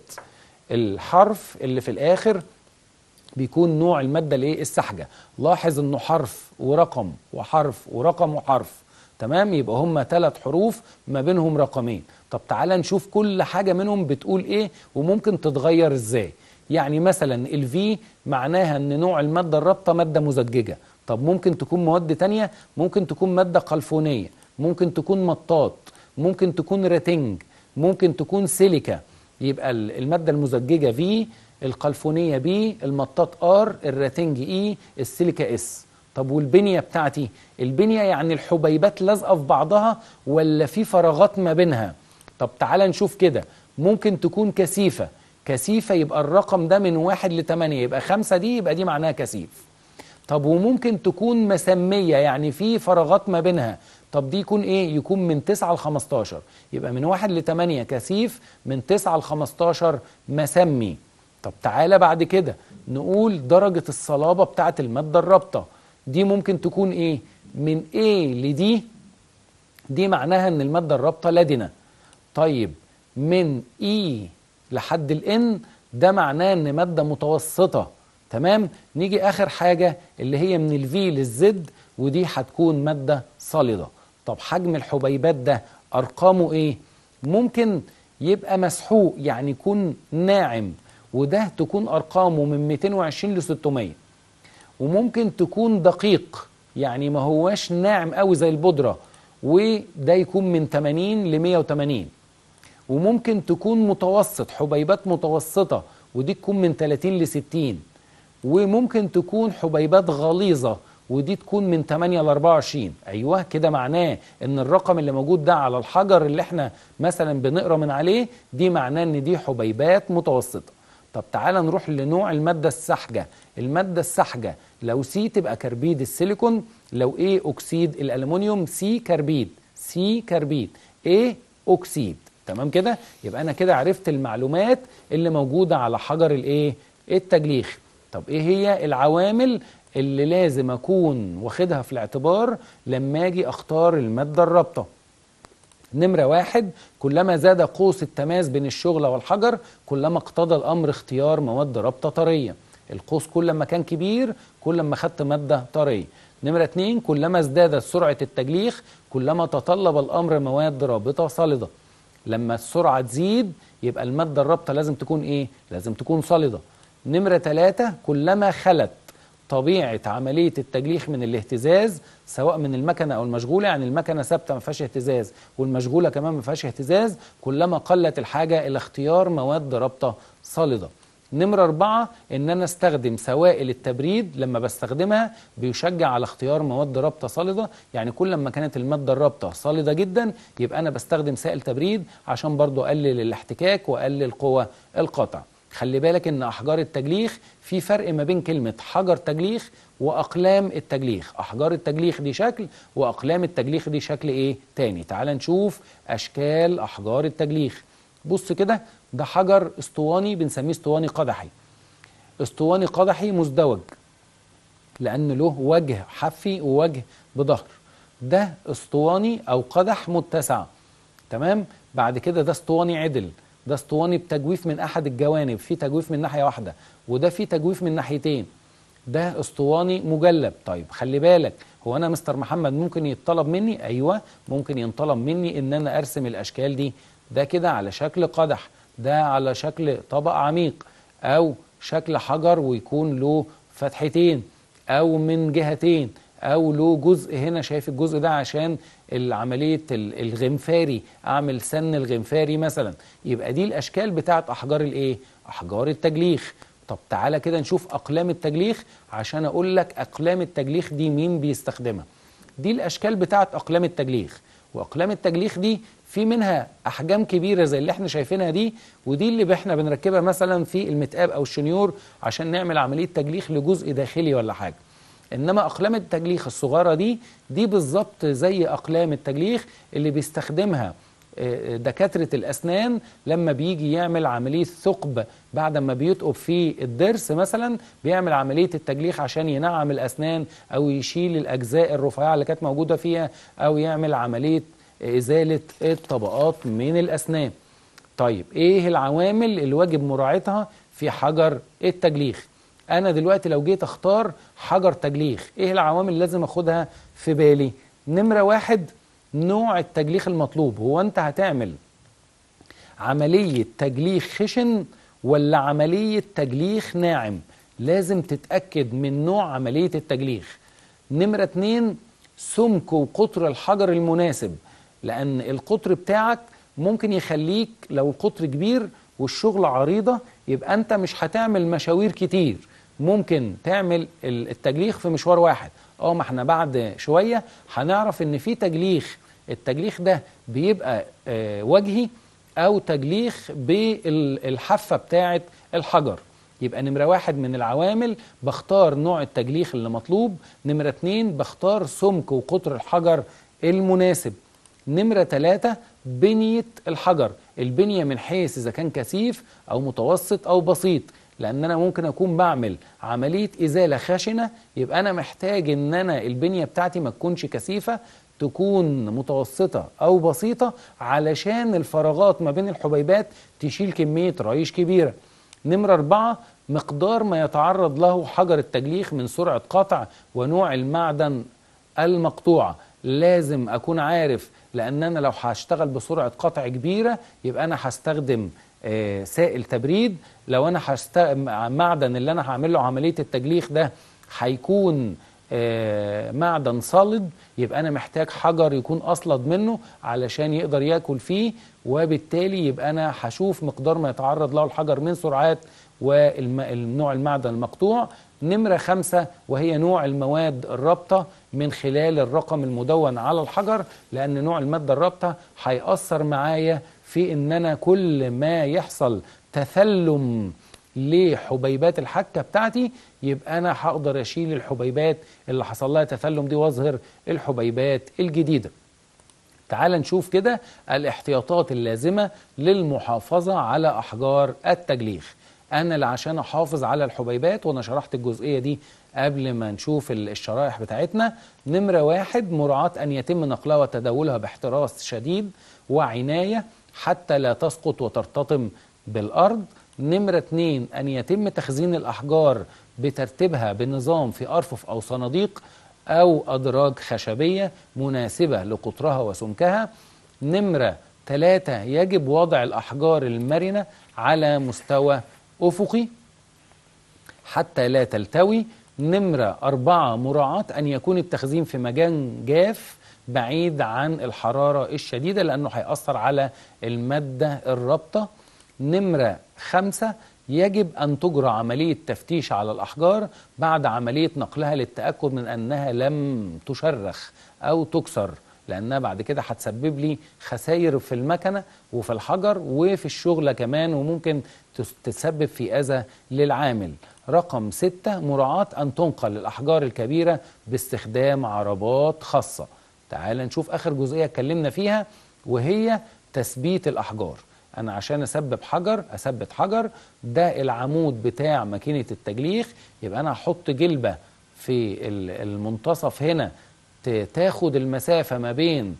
الحرف اللي في الآخر بيكون نوع المادة الايه؟ السحجة. لاحظ انه حرف ورقم وحرف ورقم وحرف. تمام؟ يبقى هم ثلاث حروف ما بينهم رقمين. طب تعالى نشوف كل حاجة منهم بتقول ايه وممكن تتغير ازاي. يعني مثلا الفي معناها ان نوع المادة الرابطة مادة مزججة. طب ممكن تكون مواد تانية، ممكن تكون مادة قلفونية، ممكن تكون مطاط، ممكن تكون ريتنج، ممكن تكون سيليكا. يبقى المادة المزججة في، القلفونية بي، المطاط ار، الريتنج اي، السيليكا اس. طب والبنية بتاعتي؟ البنية يعني الحبيبات لازقة في بعضها ولا في فراغات ما بينها؟ طب تعالى نشوف كده. ممكن تكون كثيفة. كثيفة يبقى الرقم ده من واحد لتمانية، يبقى خمسة دي يبقى دي معناها كثيف. طب وممكن تكون مسمية يعني في فراغات ما بينها. طب دي يكون ايه؟ يكون من تسعة لخمستاشر. يبقى من واحد لتمانية كثيف، من تسعة لخمستاشر مسمي. طب تعالى بعد كده نقول درجة الصلابة بتاعة المادة الرابطة. دي ممكن تكون ايه؟ من A لدي، دي معناها ان المادة الرابطة لدنة. طيب من E لحد الN ده معناه ان مادة متوسطة. تمام. نيجي اخر حاجة اللي هي من الفي للزد، ودي هتكون مادة صلدة. طب حجم الحبيبات ده ارقامه ايه؟ ممكن يبقى مسحوق يعني يكون ناعم، وده تكون ارقامه من مئتين وعشرين ل ستمية. وممكن تكون دقيق يعني ما هواش ناعم قوي زي البودرة، وده يكون من ثمانين ل مئة وثمانين. وممكن تكون متوسط، حبيبات متوسطة، ودي تكون من ثلاثين ل ستين. وممكن تكون حبيبات غليظة، ودي تكون من ثمانية ل أربعة وعشرين. ايوه كده معناه ان الرقم اللي موجود ده على الحجر اللي احنا مثلا بنقرا من عليه، دي معناه ان دي حبيبات متوسطة. طب تعال نروح لنوع المادة السحجة. المادة السحجة لو سي تبقى كربيد السيليكون، لو ايه اكسيد الالومنيوم سي كربيد، سي كربيد ايه اكسيد. تمام كده. يبقى انا كده عرفت المعلومات اللي موجودة على حجر الايه التجليخ. طب ايه هي العوامل اللي لازم اكون واخدها في الاعتبار لما اجي اختار المادة الرابطة؟ نمرة واحد، كلما زاد قوس التماس بين الشغلة والحجر كلما اقتضى الأمر اختيار مواد رابطة طرية. القوس كل ما كان كبير كل ما خدت مادة طرية. نمرة اتنين، كلما ازدادت سرعة التجليخ كلما تطلب الأمر مواد رابطة صلدة. لما السرعة تزيد يبقى المادة الرابطة لازم تكون ايه؟ لازم تكون صلدة. نمرة تلاتة، كلما خلت طبيعة عملية التجليخ من الاهتزاز سواء من المكنة أو المشغولة، يعني المكنة ثابتة ما فيهاش اهتزاز والمشغولة كمان ما فيهاش اهتزاز، كلما قلت الحاجة إلى اختيار مواد رابطة صلدة. نمرة أربعة، إن أنا استخدم سوائل التبريد، لما بستخدمها بيشجع على اختيار مواد رابطة صلدة، يعني كل ما كانت المادة الرابطة صلدة جدا يبقى أنا بستخدم سائل تبريد عشان برضو أقلل الاحتكاك وأقلل قوة القطع. خلي بالك ان احجار التجليخ في فرق ما بين كلمة حجر تجليخ واقلام التجليخ. احجار التجليخ دي شكل واقلام التجليخ دي شكل ايه تاني. تعال نشوف اشكال احجار التجليخ. بص كده، ده حجر اسطواني بنسميه اسطواني قدحي. اسطواني قدحي مزدوج لان له وجه حفي ووجه بظهر. ده اسطواني او قدح متسع. تمام. بعد كده ده اسطواني عدل، ده اسطواني بتجويف من احد الجوانب، في تجويف من ناحيه واحده، وده في تجويف من ناحيتين. ده اسطواني مجلب. طيب خلي بالك، هو انا مستر محمد ممكن يتطلب مني؟ ايوه ممكن ينطلب مني ان انا ارسم الاشكال دي. ده كده على شكل قدح، ده على شكل طبق عميق، او شكل حجر ويكون له فتحتين او من جهتين، او له جزء هنا. شايف الجزء ده عشان العملية الغنفاري، اعمل سن الغنفاري مثلا. يبقى دي الاشكال بتاعت احجار الايه؟ احجار التجليخ. طب تعالى كده نشوف اقلام التجليخ عشان اقول لك اقلام التجليخ دي مين بيستخدمها. دي الاشكال بتاعت اقلام التجليخ. واقلام التجليخ دي في منها احجام كبيره زي اللي احنا شايفينها دي، ودي اللي احنا بنركبها مثلا في المتقاب او الشنيور عشان نعمل عمليه تجليخ لجزء داخلي ولا حاجه. انما اقلام التجليخ الصغيره دي دي بالظبط زي اقلام التجليخ اللي بيستخدمها دكاتره الاسنان لما بيجي يعمل عمليه ثقب بعد ما بيثقب في الضرس مثلا، بيعمل عمليه التجليخ عشان ينعم الاسنان او يشيل الاجزاء الرفيعه اللي كانت موجوده فيها، او يعمل عمليه ازاله الطبقات من الاسنان. طيب ايه العوامل اللي واجب مراعاتها في حجر التجليخ؟ انا دلوقتي لو جيت اختار حجر تجليخ، ايه العوامل اللي لازم اخدها في بالي؟ نمرة واحد، نوع التجليخ المطلوب. هو انت هتعمل عملية تجليخ خشن ولا عملية تجليخ ناعم؟ لازم تتأكد من نوع عملية التجليخ. نمرة اتنين، سمك وقطر الحجر المناسب، لان القطر بتاعك ممكن يخليك لو القطر كبير والشغل عريضة يبقى انت مش هتعمل مشاوير كتير، ممكن تعمل التجليخ في مشوار واحد. اه ما احنا بعد شوية هنعرف ان في تجليخ، التجليخ ده بيبقى آه وجهي او تجليخ بالحافة بتاعة الحجر. يبقى نمرة واحد من العوامل بختار نوع التجليخ اللي مطلوب. نمرة اتنين بختار سمك وقطر الحجر المناسب. نمرة ثلاثة، بنية الحجر، البنية من حيث إذا كان كثيف أو متوسط أو بسيط، لأن أنا ممكن أكون بعمل عملية إزالة خشنة، يبقى أنا محتاج إن أنا البنية بتاعتي ما تكونش كثيفة، تكون متوسطة أو بسيطة علشان الفراغات ما بين الحبيبات تشيل كمية ريش كبيرة. نمرة أربعة، مقدار ما يتعرض له حجر التجليخ من سرعة قطع ونوع المعدن المقطوعة. لازم أكون عارف، لأن أنا لو هشتغل بسرعة قطع كبيرة يبقى أنا هستخدم آه سائل تبريد. لو أنا هستخدم معدن اللي أنا هعمل له عملية التجليخ ده هيكون آه معدن صلد، يبقى أنا محتاج حجر يكون أصلد منه علشان يقدر ياكل فيه، وبالتالي يبقى أنا هشوف مقدار ما يتعرض له الحجر من سرعات والنوع المعدن المقطوع. نمرة خمسة وهي نوع المواد الرابطة من خلال الرقم المدون على الحجر، لأن نوع المادة الرابطة هيأثر معايا في إن أنا كل ما يحصل تثلم لحبيبات الحكة بتاعتي يبقى أنا هقدر أشيل الحبيبات اللي حصل لها تثلم دي وأظهر الحبيبات الجديدة. تعال نشوف كده الاحتياطات اللازمة للمحافظة على أحجار التجليخ. أنا اللي عشان أحافظ على الحبيبات، وأنا شرحت الجزئية دي قبل ما نشوف الشرائح بتاعتنا. نمرة واحد، مراعاة أن يتم نقلها وتداولها باحتراس شديد وعناية حتى لا تسقط وترتطم بالأرض. نمرة اتنين، أن يتم تخزين الأحجار بترتيبها بنظام في أرفف أو صناديق أو أدراج خشبية مناسبة لقطرها وسمكها. نمرة ثلاثة، يجب وضع الأحجار المرنة على مستوى أفقي حتى لا تلتوي. نمرة أربعة، مراعاة أن يكون التخزين في مكان جاف بعيد عن الحرارة الشديدة لأنه هيأثر على المادة الرابطة. نمرة خمسة، يجب أن تجرى عملية تفتيش على الأحجار بعد عملية نقلها للتأكد من أنها لم تشرخ أو تكسر، لأنها بعد كده هتسبب لي خسائر في المكنة وفي الحجر وفي الشغلة كمان، وممكن تسبب في أذى للعامل. رقم ستة، مراعاة أن تنقل الأحجار الكبيرة باستخدام عربات خاصة. تعال نشوف آخر جزئية اتكلمنا فيها وهي تثبيت الأحجار. أنا عشان أثبت حجر أثبت حجر ده العمود بتاع ماكينة التجليخ، يبقى أنا هحط جلبة في المنتصف هنا تاخد المسافة ما بين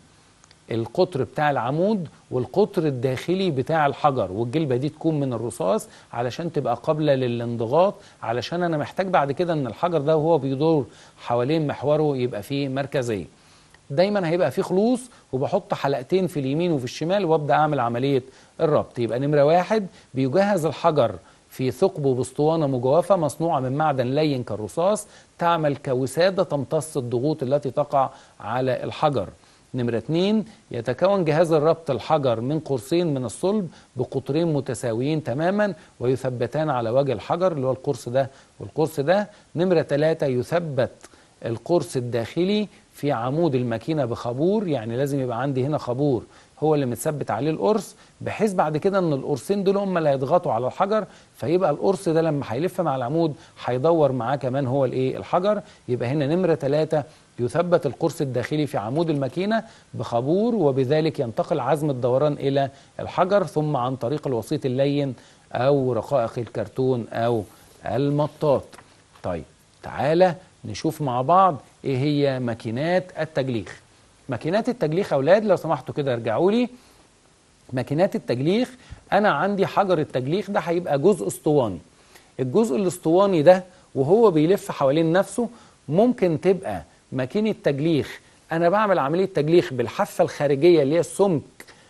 القطر بتاع العمود والقطر الداخلي بتاع الحجر، والجلبة دي تكون من الرصاص علشان تبقى قابلة للانضغاط، علشان أنا محتاج بعد كده أن الحجر ده وهو بيدور حوالين محوره يبقى فيه مركزية. دايما هيبقى فيه خلوص، وبحط حلقتين في اليمين وفي الشمال وابدأ أعمل عملية الربط. يبقى نمرة واحد، بيجهز الحجر في ثقب باسطوانة مجوفة مصنوعة من معدن لين كالرصاص تعمل كوسادة تمتص الضغوط التي تقع على الحجر. نمرة اتنين، يتكون جهاز الربط الحجر من قرصين من الصلب بقطرين متساويين تماما ويثبتان على وجه الحجر اللي هو القرص ده والقرص ده. نمرة تلاتة، يثبت القرص الداخلي في عمود الماكينة بخابور، يعني لازم يبقى عندي هنا خابور هو اللي متثبت عليه القرص، بحيث بعد كده ان القرصين دول هم اللي هيضغطوا على الحجر، فيبقى القرص ده لما هيلف مع العمود هيدور معاه كمان هو الايه الحجر. يبقى هنا نمرة ثلاثة، يثبت القرص الداخلي في عمود الماكينة بخابور، وبذلك ينتقل عزم الدوران الى الحجر ثم عن طريق الوسيط اللين او رقائق الكرتون او المطاط. طيب تعالى نشوف مع بعض ايه هي ماكينات التجليخ. ماكينات التجليخ اولاد لو سمحتوا كده ارجعوا لي. ماكينات التجليخ، انا عندي حجر التجليخ ده هيبقى جزء اسطواني. الجزء الاسطواني ده وهو بيلف حوالين نفسه ممكن تبقى ماكينة تجليخ انا بعمل عملية تجليخ بالحافة الخارجية اللي هي السمك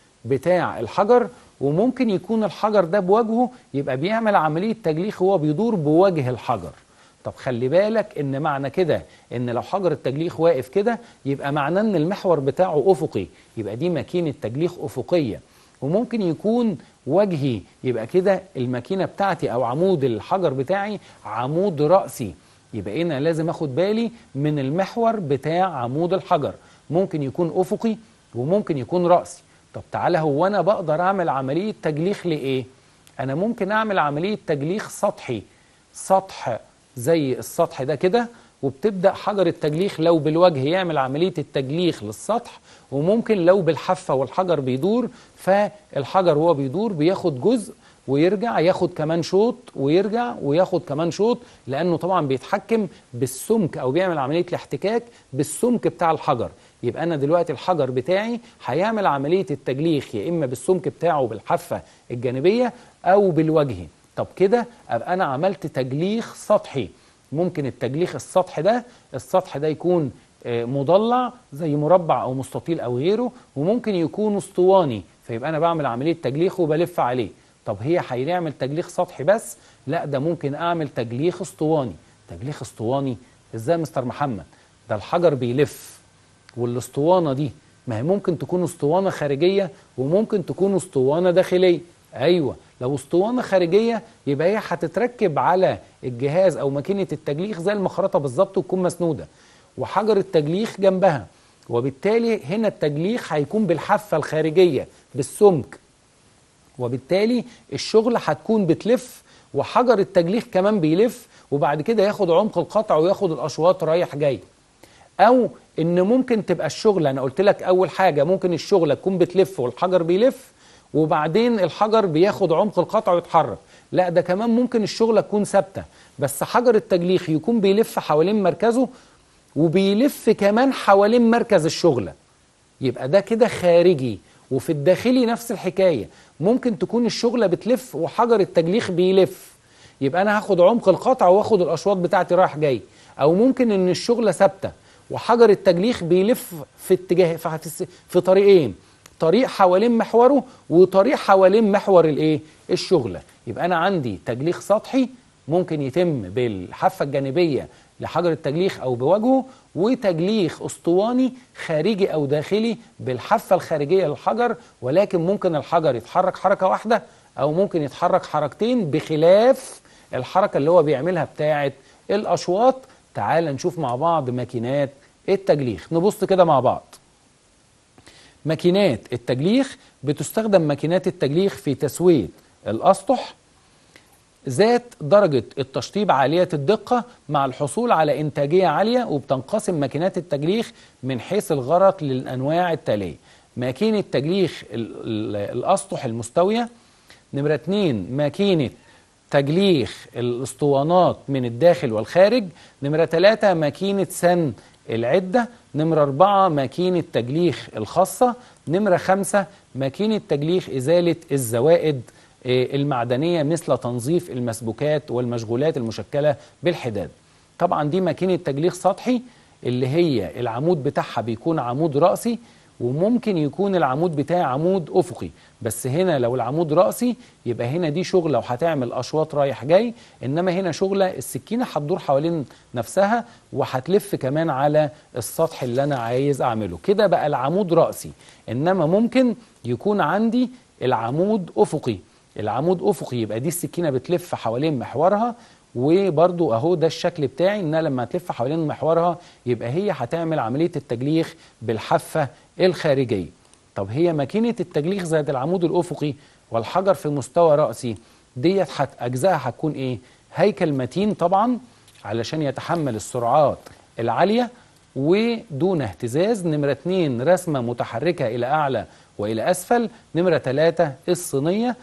بتاع الحجر، وممكن يكون الحجر ده بوجهه يبقى بيعمل عملية تجليخ وهو بيدور بوجه الحجر. طب خلي بالك ان معنى كده ان لو حجر التجليخ واقف كده يبقى معناه ان المحور بتاعه افقي، يبقى دي ماكينة تجليخ افقية. وممكن يكون وجهي، يبقى كده الماكينة بتاعتي او عمود الحجر بتاعي عمود رأسي، يبقى انا لازم اخد بالي من المحور بتاع عمود الحجر، ممكن يكون افقي وممكن يكون رأسي. طب تعالى، هو انا بقدر اعمل عملية تجليخ لايه؟ انا ممكن اعمل عملية تجليخ سطحي، سطح زي السطح ده كده، وبتبدأ حجر التجليخ لو بالوجه يعمل عملية التجليخ للسطح، وممكن لو بالحافة والحجر بيدور فالحجر وهو بيدور بياخد جزء ويرجع ياخد كمان شوط ويرجع وياخد كمان شوط، لأنه طبعا بيتحكم بالسمك أو بيعمل عملية الاحتكاك بالسمك بتاع الحجر. يبقى أنا دلوقتي الحجر بتاعي هيعمل عملية التجليخ يا إما بالسمك بتاعه بالحافة الجانبية أو بالوجه. طب كده ابقى انا عملت تجليخ سطحي. ممكن التجليخ السطحي ده السطح ده يكون مضلع زي مربع او مستطيل او غيره، وممكن يكون اسطواني، فيبقى انا بعمل عمليه تجليخ وبلف عليه. طب هي هيعمل تجليخ سطحي بس؟ لا، ده ممكن اعمل تجليخ اسطواني. تجليخ اسطواني ازاي يا مستر محمد؟ ده الحجر بيلف، والاسطوانه دي ما هي ممكن تكون اسطوانه خارجيه وممكن تكون اسطوانه داخليه. ايوه، لو اسطوانه خارجيه يبقى هي هتتركب على الجهاز او ماكينه التجليخ زي المخرطه بالظبط وتكون مسنوده، وحجر التجليخ جنبها، وبالتالي هنا التجليخ هيكون بالحافه الخارجيه بالسمك، وبالتالي الشغل هتكون بتلف وحجر التجليخ كمان بيلف، وبعد كده ياخد عمق القطع وياخد الاشواط رايح جاي. او ان ممكن تبقى الشغله، انا قلت لك اول حاجه ممكن الشغله تكون بتلف والحجر بيلف وبعدين الحجر بياخد عمق القطع ويتحرك. لا، ده كمان ممكن الشغله تكون ثابته بس حجر التجليخ يكون بيلف حوالين مركزه وبيلف كمان حوالين مركز الشغله، يبقى ده كده خارجي. وفي الداخلي نفس الحكايه، ممكن تكون الشغله بتلف وحجر التجليخ بيلف، يبقى انا هاخد عمق القطع واخد الاشواط بتاعتي رايح جاي. او ممكن ان الشغله ثابته وحجر التجليخ بيلف في اتجاه في, في طريقين، طريق حوالين محوره وطريق حوالين محور الايه الشغله. يبقى انا عندي تجليخ سطحي ممكن يتم بالحافه الجانبيه لحجر التجليخ او بوجهه، وتجليخ اسطواني خارجي او داخلي بالحافه الخارجيه للحجر، ولكن ممكن الحجر يتحرك حركه واحده او ممكن يتحرك حركتين بخلاف الحركه اللي هو بيعملها بتاعه الاشواط. تعال نشوف مع بعض ماكينات التجليخ، نبص كده مع بعض. ماكينات التجليخ بتستخدم ماكينات التجليخ في تسوية الأسطح ذات درجة التشطيب عالية الدقة مع الحصول على إنتاجية عالية. وبتنقسم ماكينات التجليخ من حيث الغرض للأنواع التالية: ماكينة تجليخ الأسطح المستوية، نمرة اتنين ماكينة تجليخ الاسطوانات من الداخل والخارج، نمرة تلاتة ماكينة سن العدة، نمرة أربعة ماكينة تجليخ الخاصة، نمرة خمسة ماكينة تجليخ إزالة الزوائد المعدنية مثل تنظيف المسبوكات والمشغولات المشكلة بالحداد. طبعا دي ماكينة تجليخ سطحي اللي هي العمود بتاعها بيكون عمود رأسي، وممكن يكون العمود بتاعي عمود أفقي، بس هنا لو العمود رأسي يبقى هنا دي شغلة وهتعمل أشواط رايح جاي، إنما هنا شغلة السكينة هتدور حوالين نفسها وهتلف كمان على السطح اللي أنا عايز أعمله. كده بقى العمود رأسي. إنما ممكن يكون عندي العمود أفقي. العمود أفقي يبقى دي السكينة بتلف حوالين محورها، وبرضو اهو ده الشكل بتاعي، انها لما تلف حوالين محورها يبقى هي هتعمل عملية التجليخ بالحافة الخارجية. طب هي ماكينة التجليخ ذات العمود الأفقي والحجر في مستوى رأسي ديت أجزائها هتكون إيه؟ هيكل متين طبعا علشان يتحمل السرعات العالية ودون اهتزاز. نمرة اتنين رسمة متحركة إلى أعلى وإلى أسفل. نمرة تلاتة الصينية.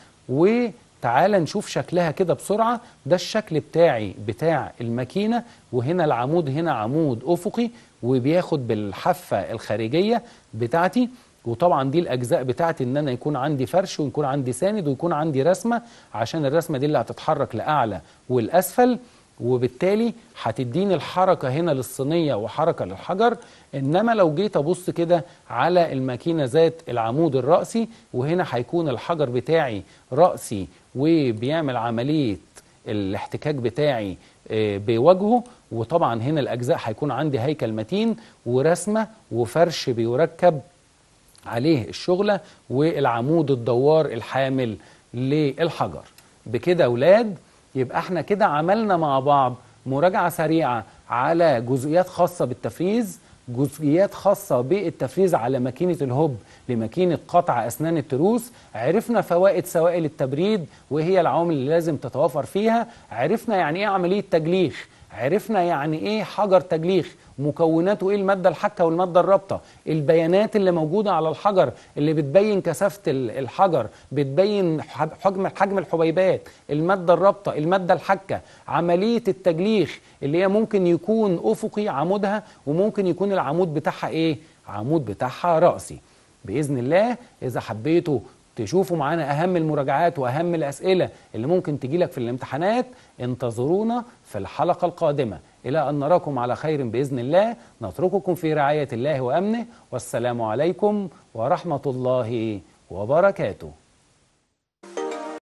وتعال نشوف شكلها كده بسرعة. ده الشكل بتاعي بتاع الماكينة، وهنا العمود هنا عمود أفقي وبياخد بالحافة الخارجية بتاعتي. وطبعا دي الأجزاء بتاعتي ان انا يكون عندي فرش ويكون عندي ساند ويكون عندي رسمة، عشان الرسمة دي اللي هتتحرك لأعلى والأسفل، وبالتالي هتديني الحركة هنا للصينية وحركة للحجر. إنما لو جيت أبص كده على الماكينة ذات العمود الرأسي، وهنا هيكون الحجر بتاعي رأسي وبيعمل عملية الاحتكاك بتاعي بوجهه، وطبعا هنا الأجزاء هيكون عندي هيكل متين ورسمة وفرش بيركب عليه الشغلة والعمود الدوار الحامل للحجر. بكده أولاد يبقى احنا كده عملنا مع بعض مراجعة سريعة على جزئيات خاصة بالتفريز، جزئيات خاصة بالتفريز على ماكينة الهوب لماكينة قطع أسنان التروس. عرفنا فوائد سوائل التبريد وهي العوامل اللي لازم تتوافر فيها. عرفنا يعني ايه عملية تجليخ، عرفنا يعني ايه حجر تجليخ، مكوناته ايه، المادة الحكة والمادة الرابطة، البيانات اللي موجودة على الحجر اللي بتبين كثافة الحجر، بتبين حجم حجم الحبيبات، المادة الرابطة، المادة الحكة، عملية التجليخ اللي هي ممكن يكون أفقي عمودها وممكن يكون العمود بتاعها ايه، عمود بتاعها رأسي. بإذن الله إذا حبيتوا تشوفوا معانا أهم المراجعات وأهم الأسئلة اللي ممكن تجيلك في الامتحانات. انتظرونا في الحلقة القادمة. إلى أن نراكم على خير بإذن الله، نترككم في رعاية الله وأمنه، والسلام عليكم ورحمة الله وبركاته.